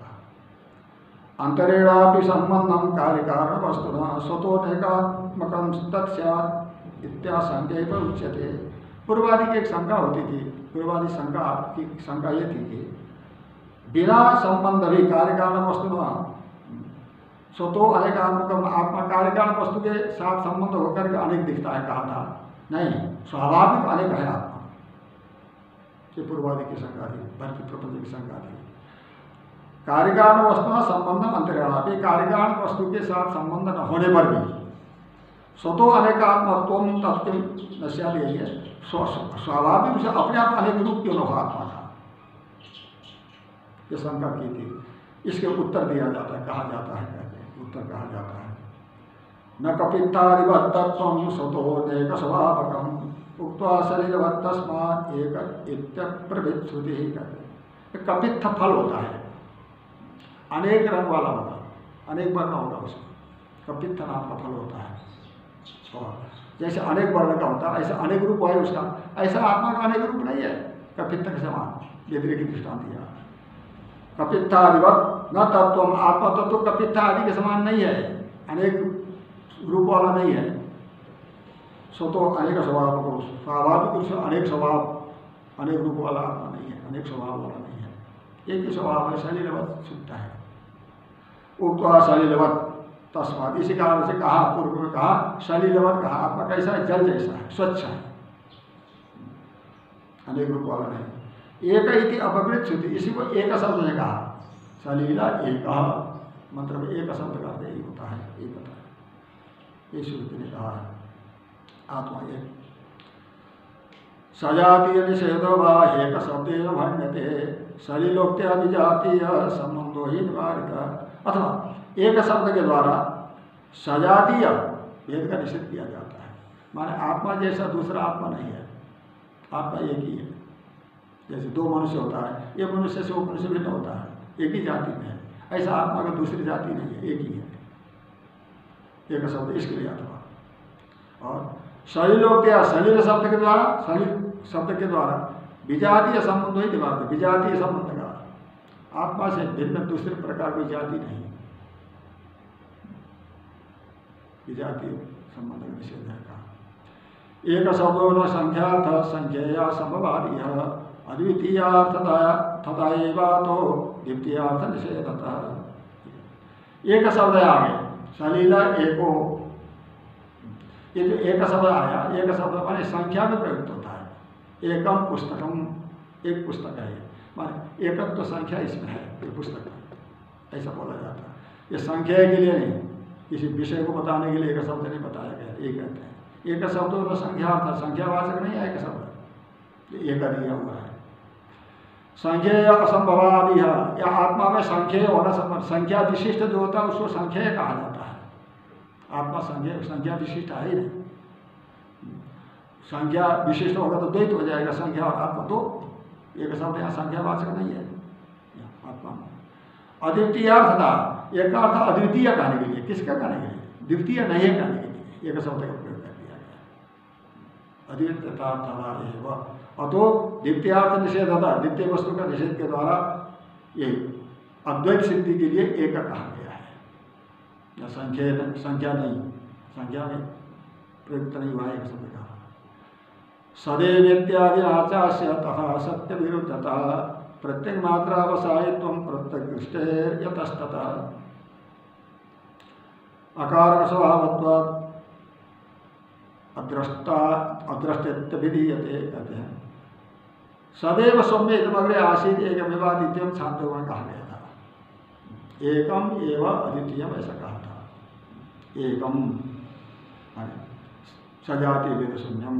अंतरेणापि संबंधम कार्य कारण वस्तुना स्वतोनेकात्मकम तत्स्यात् इत्याशंक्य पर उच्यते। पूर्वादि की एक शंका होती थी, पूर्वादि शंका की शंका ये थी कि बिना संबंध भी कार्य कारण वस्तुना स्वतो अनेकात्मकम, आत्मा कार्य कारण वस्तु के साथ संबंध होकर के अनेक दिखता है, कहा था। नहीं, स्वाभाविक अनेक है आत्मा। ये पूर्वादि की शंका थी, भक्ति प्रपंच की शंका थी। कार्यकारण वस्तु न संबंध अंतरेणापि, कार्यकारण वस्तु के साथ संबंध न होने पर भी स्वतो अनेकात्मत्वम तत्व नश्याद, यही है स्वाभाविक से अपने आप अनेक रूप क्यों न हो आत्मा का, ये शंका की थी। इसके उत्तर दिया जाता है, कहा जाता है, कहते हैं उत्तर कहा जाता है, न कपित्तादिवत्तत्वं स्वतोनेक स्वभावकम उक्त्वा शरीरवत् तस्मात् एक इत्यप्रभृत श्रुति ही कहते हैं। कपित्थ फल होता है, अनेक रंग वाला होगा, अनेक वर्ण होगा, उसका कपित्थ नाम का फल होता है। जैसे अनेक वर्ण का होता है ऐसा अनेक रूप है उसका, ऐसा आत्मा का अनेक रूप नहीं है, कपित्थ के समान। व्यतिरेक दृष्टांत दिया कपित्थादिवत न तत्व, आत्मा तत्व कपित्था आदि के समान नहीं है, अनेक रूप वाला नहीं है। सो तो अनेक स्वभाव को स्वाभाविक रूप से अनेक स्वभाव अनेक रूप वाला आत्मा नहीं है, अनेक स्वभाव वाला नहीं है, एक ही स्वभाव है, सलिलवत छूटता है। उक्त्वा सलिलवत तस्मात्, इसी कारण से कहा, पूर्व में कहा सलिलवत कहा, आत्मा कैसा है, जल जैसा है, स्वच्छ है, अनेक रूप वाला नहीं। एक इति अपवृत श्रुति, इसी को एक शब्द ने कहा, सलीला एक मंत्र में एक शब्द का अर्थ यही होता है, एक होता है, ये श्रुति ने कहा है आत्मा एक। सजातीय निषेधो वा एक शब्देन भण्यते सलिलोक्त्या विजातीय संबंधो ही निवारित। अथवा एक शब्द के द्वारा सजातीय भेद का निषेध किया जाता है, माने आत्मा जैसा दूसरा आत्मा नहीं है, आत्मा एक ही है। जैसे दो मनुष्य होता है, एक मनुष्य से वो मनुष्य भिन्न होता है, एक ही जाति में है, ऐसा आत्मा का दूसरी जाति नहीं है, एक ही है, एक शब्द इसके लिए आत्मा। और सलिलोक्त्या, सलिल शब्द के द्वारा, सलिल शब्द के द्वारा विजातीय संबंध ही निवारित, विजातीय संबंध का, आत्मा से भिन्न दूसरे प्रकार की जाति नहीं, विजातीय संबंध का निषेध है कहा। एक शब्दों न संख्यार्थ संख्या समवादी अद्वितीयार्थता तथाएवा तो द्वितीयार्थ निषेधतः। एक शब्द है आगे सलीला एको, ये जो एक शब्द आया, एक शब्द माने संख्या में प्रयुक्त होता है, एकम पुस्तकम, एक पुस्तक है, माने एकम तो संख्या इसमें है, ये पुस्तक ऐसा बोला जाता है। ये संख्या के लिए नहीं, किसी विषय को बताने के लिए एक शब्द नहीं बताया गया, एक कहते हैं। एक शब्द तो संख्यार्थ, संख्यावाचक नहीं है एक शब्द, एक दिया हुआ है। संख्या असंभवादि है, या आत्मा में संख्या होना संभव, संख्या विशिष्ट जो होता है उसको संख्या कहा जाता है। आत्मा संख्या संख्या विशिष्ट है ही नहीं, संख्या विशिष्ट होगा तो द्वैत हो जाएगा, संख्या और आत्मा तो एक शब्द यहाँ संख्यावाचक नहीं है आत्मा में। अद्वितीयार्थता, एक अर्थ अद्वितीय कहने के लिए, किसका कहने के लिए, द्वितीय नहीं है कहने के लिए एक शब्द का प्रयोग कर दिया गया। अद्वितीयतार्थता अतो द्वितीयार्थ निषेधता, द्वितीय वस्तु का निषेध के द्वारा ये अद्वैत सिद्धि के लिए एक कहा गया है, या संख्या संख्या नहीं, संख्या में प्रयुक्त नहीं हुआ एक शब्द कहा। सदैव इत्यादि आचार्य तथा सत्य विरुद्धता प्रत्येक मात्रा अवसायित्व प्रत्येक दृष्टेर यतस्तता अकार स्वभावत्वात् अद्रष्टा अद्रष्टत्व विधीयते कहते हैं। सदैव सौम्य इदमग्रे आसीत एक विवादित्यम छांदोग्य में कहा गया था, एकम एव अद्वितीयम ऐसा कहा था। एकम सजाति वेद शून्यम,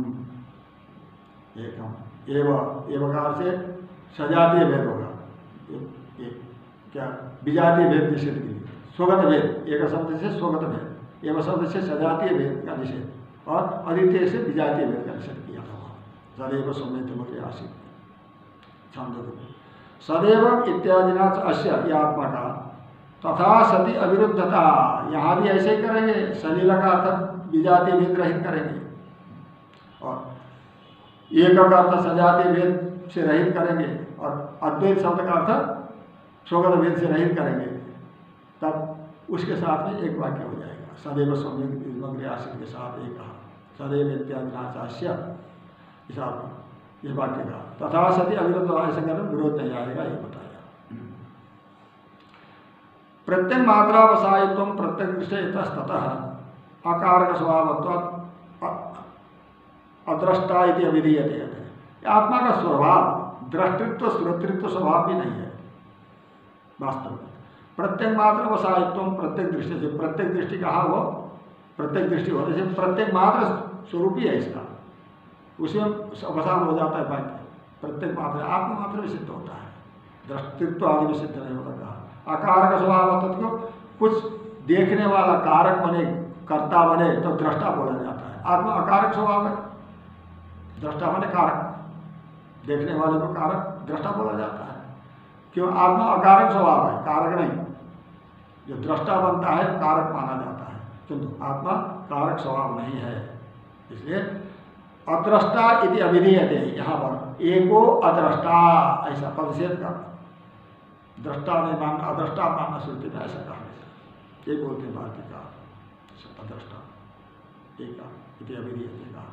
एकम एव एवकार से सजातीय भेद होगा, एक क्या विजातीय भेद निषेध के लिए, स्वगत भेद एक शब्द से स्वगत भेद, एवं शब्द से सजातीय भेद का निषेध, और अद्वितीय से विजातीय भेद का निषेध किया था वहाँ। सदैव सौम्य आसित छांदोग्य सदैव इत्यादिना अश्य यह आत्मा का तथा सति अविरुद्धता, यहाँ भी ऐसे ही करेंगे, सलीला का अर्थ विजातीय भेद रहित करेंगे और एक का अर्थ सजातीय भेद से रहित करेंगे और अद्वैत शब्द का अर्थ स्वगत भेद से रहित करेंगे, तब उसके साथ में एक वाक्य हो जाएगा। सदैव सौम्य आसित के साथ एक कहा, सदैव इत्यादि नाचाश्य इस इस वाक्य का तथा सती अविरुद्ध ऐसे करने विरोध नहीं आएगा, ये बताया। प्रत्येक मात्रा वसायित्व प्रत्येक दृष्टि ततः अकार का स्वभाव अद्रष्टा इति अभिधीयते। आत्मा का स्वभाव दृष्टित्व श्रोतृत्व स्वभाव भी नहीं है वास्तव में। प्रत्येक मात्र वसायित्व प्रत्येक दृष्टि से, प्रत्येक दृष्टि कहा वो प्रत्येक दृष्टि होने से प्रत्येक मात्र स्वरूप ही है इसका, उसी में अवसान हो जाता है वाक्य। प्रत्येक मात्र आत्मा मात्र में सिद्ध होता है, दृष्टित्व आदि में सिद्ध नहीं होता। कहा आकार का स्वभाव तत्व कुछ देखने वाला कारक बने, कर्ता बने तो दृष्टा बोला जाता है। आत्मा अकारक स्वभाव है, दृष्टा बने कारक, देखने वाले को कारक दृष्टा बोला जाता है। क्यों? आत्मा अकारक स्वभाव है, कारक नहीं। जो दृष्टा बनता है कारक माना जाता है, किंतु आत्मा कारक स्वभाव नहीं है। इसलिए अद्रष्टा इति अभिधीयते, यहाँ पर एको अद्रष्टा ऐसा पदच्छेद का दृष्टा नहीं मानना, अदृष्टा मानना श्रुति में ऐसा कहा गया। ये बोलते हैं भारतीय का अदृष्टा एक इति अभिधीयते कहा।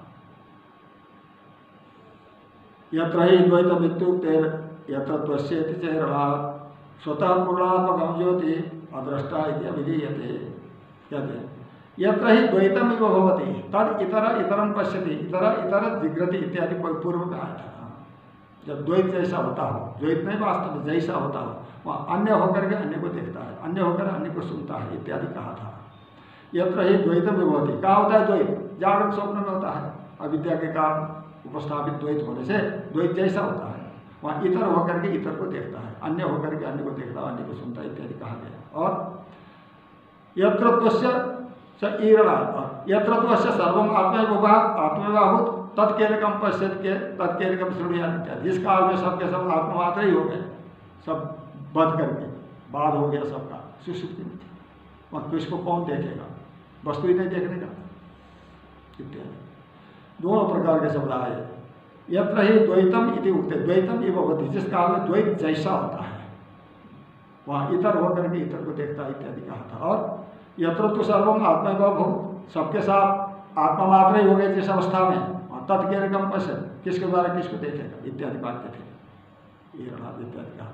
यत्र ही द्वैतम इत्युक्तेर यत्र त्वस्येति चेरणात् स्वतः पूर्णात्मकं ज्योति अदृष्टा इति अभिधीयते। कहते हैं यत्र ही द्वैतम इव भवति तद इतर इतरम पश्यति, इतर इतर जिग्रति इत्यादि पूर्व में आया था। जब द्वैत जैसा होता हो, द्वैत नहीं वास्तव में जैसा होता हो, वहाँ अन्य होकर के अन्य को देखता है, अन्य होकर अन्य को सुनता है इत्यादि कहा था। यत्र ही द्वैतम इव भवति, कहाँ होता है द्वैत? जागृत स्वप्न में होता है। अविद्या के कारण उपस्थापित द्वैत होने से द्वैत जैसा होता है, वहाँ इतर होकर के इतर को देखता है, अन्य होकर के अन्य को देखता है, अन्य को सुनता है इत्यादि कहा गया। और यत्र त्वस्य स ईरणा यत्र त्वस्य सर्वम आत्मैव आत्मैवाभूत तत्केलकम पश्यत के तत्केलकम श्रृणुयात् इत्यादि। जिस काल में सबके सब आत्मा मात्र ही हो गए, सब बंद करके बाद हो गया सबका, सुषुप्ति में वहाँ किसको कौन देखेगा, वस्तु ही नहीं देखने का इत्यादि। दोनों प्रकार के शब्द आए। यत्र ही द्वैतम इति उक्ते, द्वैतम इव भवति, जिस काल में द्वैत जैसा होता है वहाँ इतर होकर के इतर को देखता है इत्यादि कहा था। और यत्र तो सर्वम आत्मैवाभूत, सबके साथ आत्मा मात्र ही हो गए जिस अवस्था में, तत्केलकम पश्यत, किसके द्वारा किसको देखेगा इत्यादि वाक्य थे, ये इत्यादि कहा।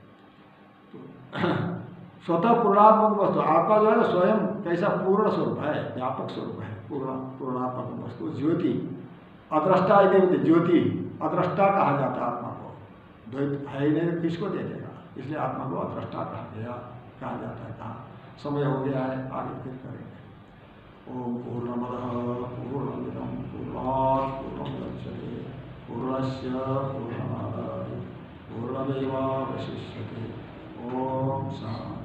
तो स्वतः पूर्णात्मक वस्तु आत्मा जो है ना स्वयं कैसा पूर्ण स्वरूप है, व्यापक स्वरूप है, पूर्ण पूर्णात्मक वस्तु ज्योति अदृष्टा इति, ज्योति अदृष्टा कहा जाता है आत्मा को, द्वैत है ही नहीं किसको देखेगा, इसलिए आत्मा को अदृष्टा कहा गया कहा जाता है। कहा समय हो गया है, आगे फिर करेंगे। ओम पूर्णमदः पूर्णमिदं पूर्णात् पूर्णमुदच्यते पूर्णस्य पूर्णमादाय पूर्णमेवावशिष्यते। ओम शांति।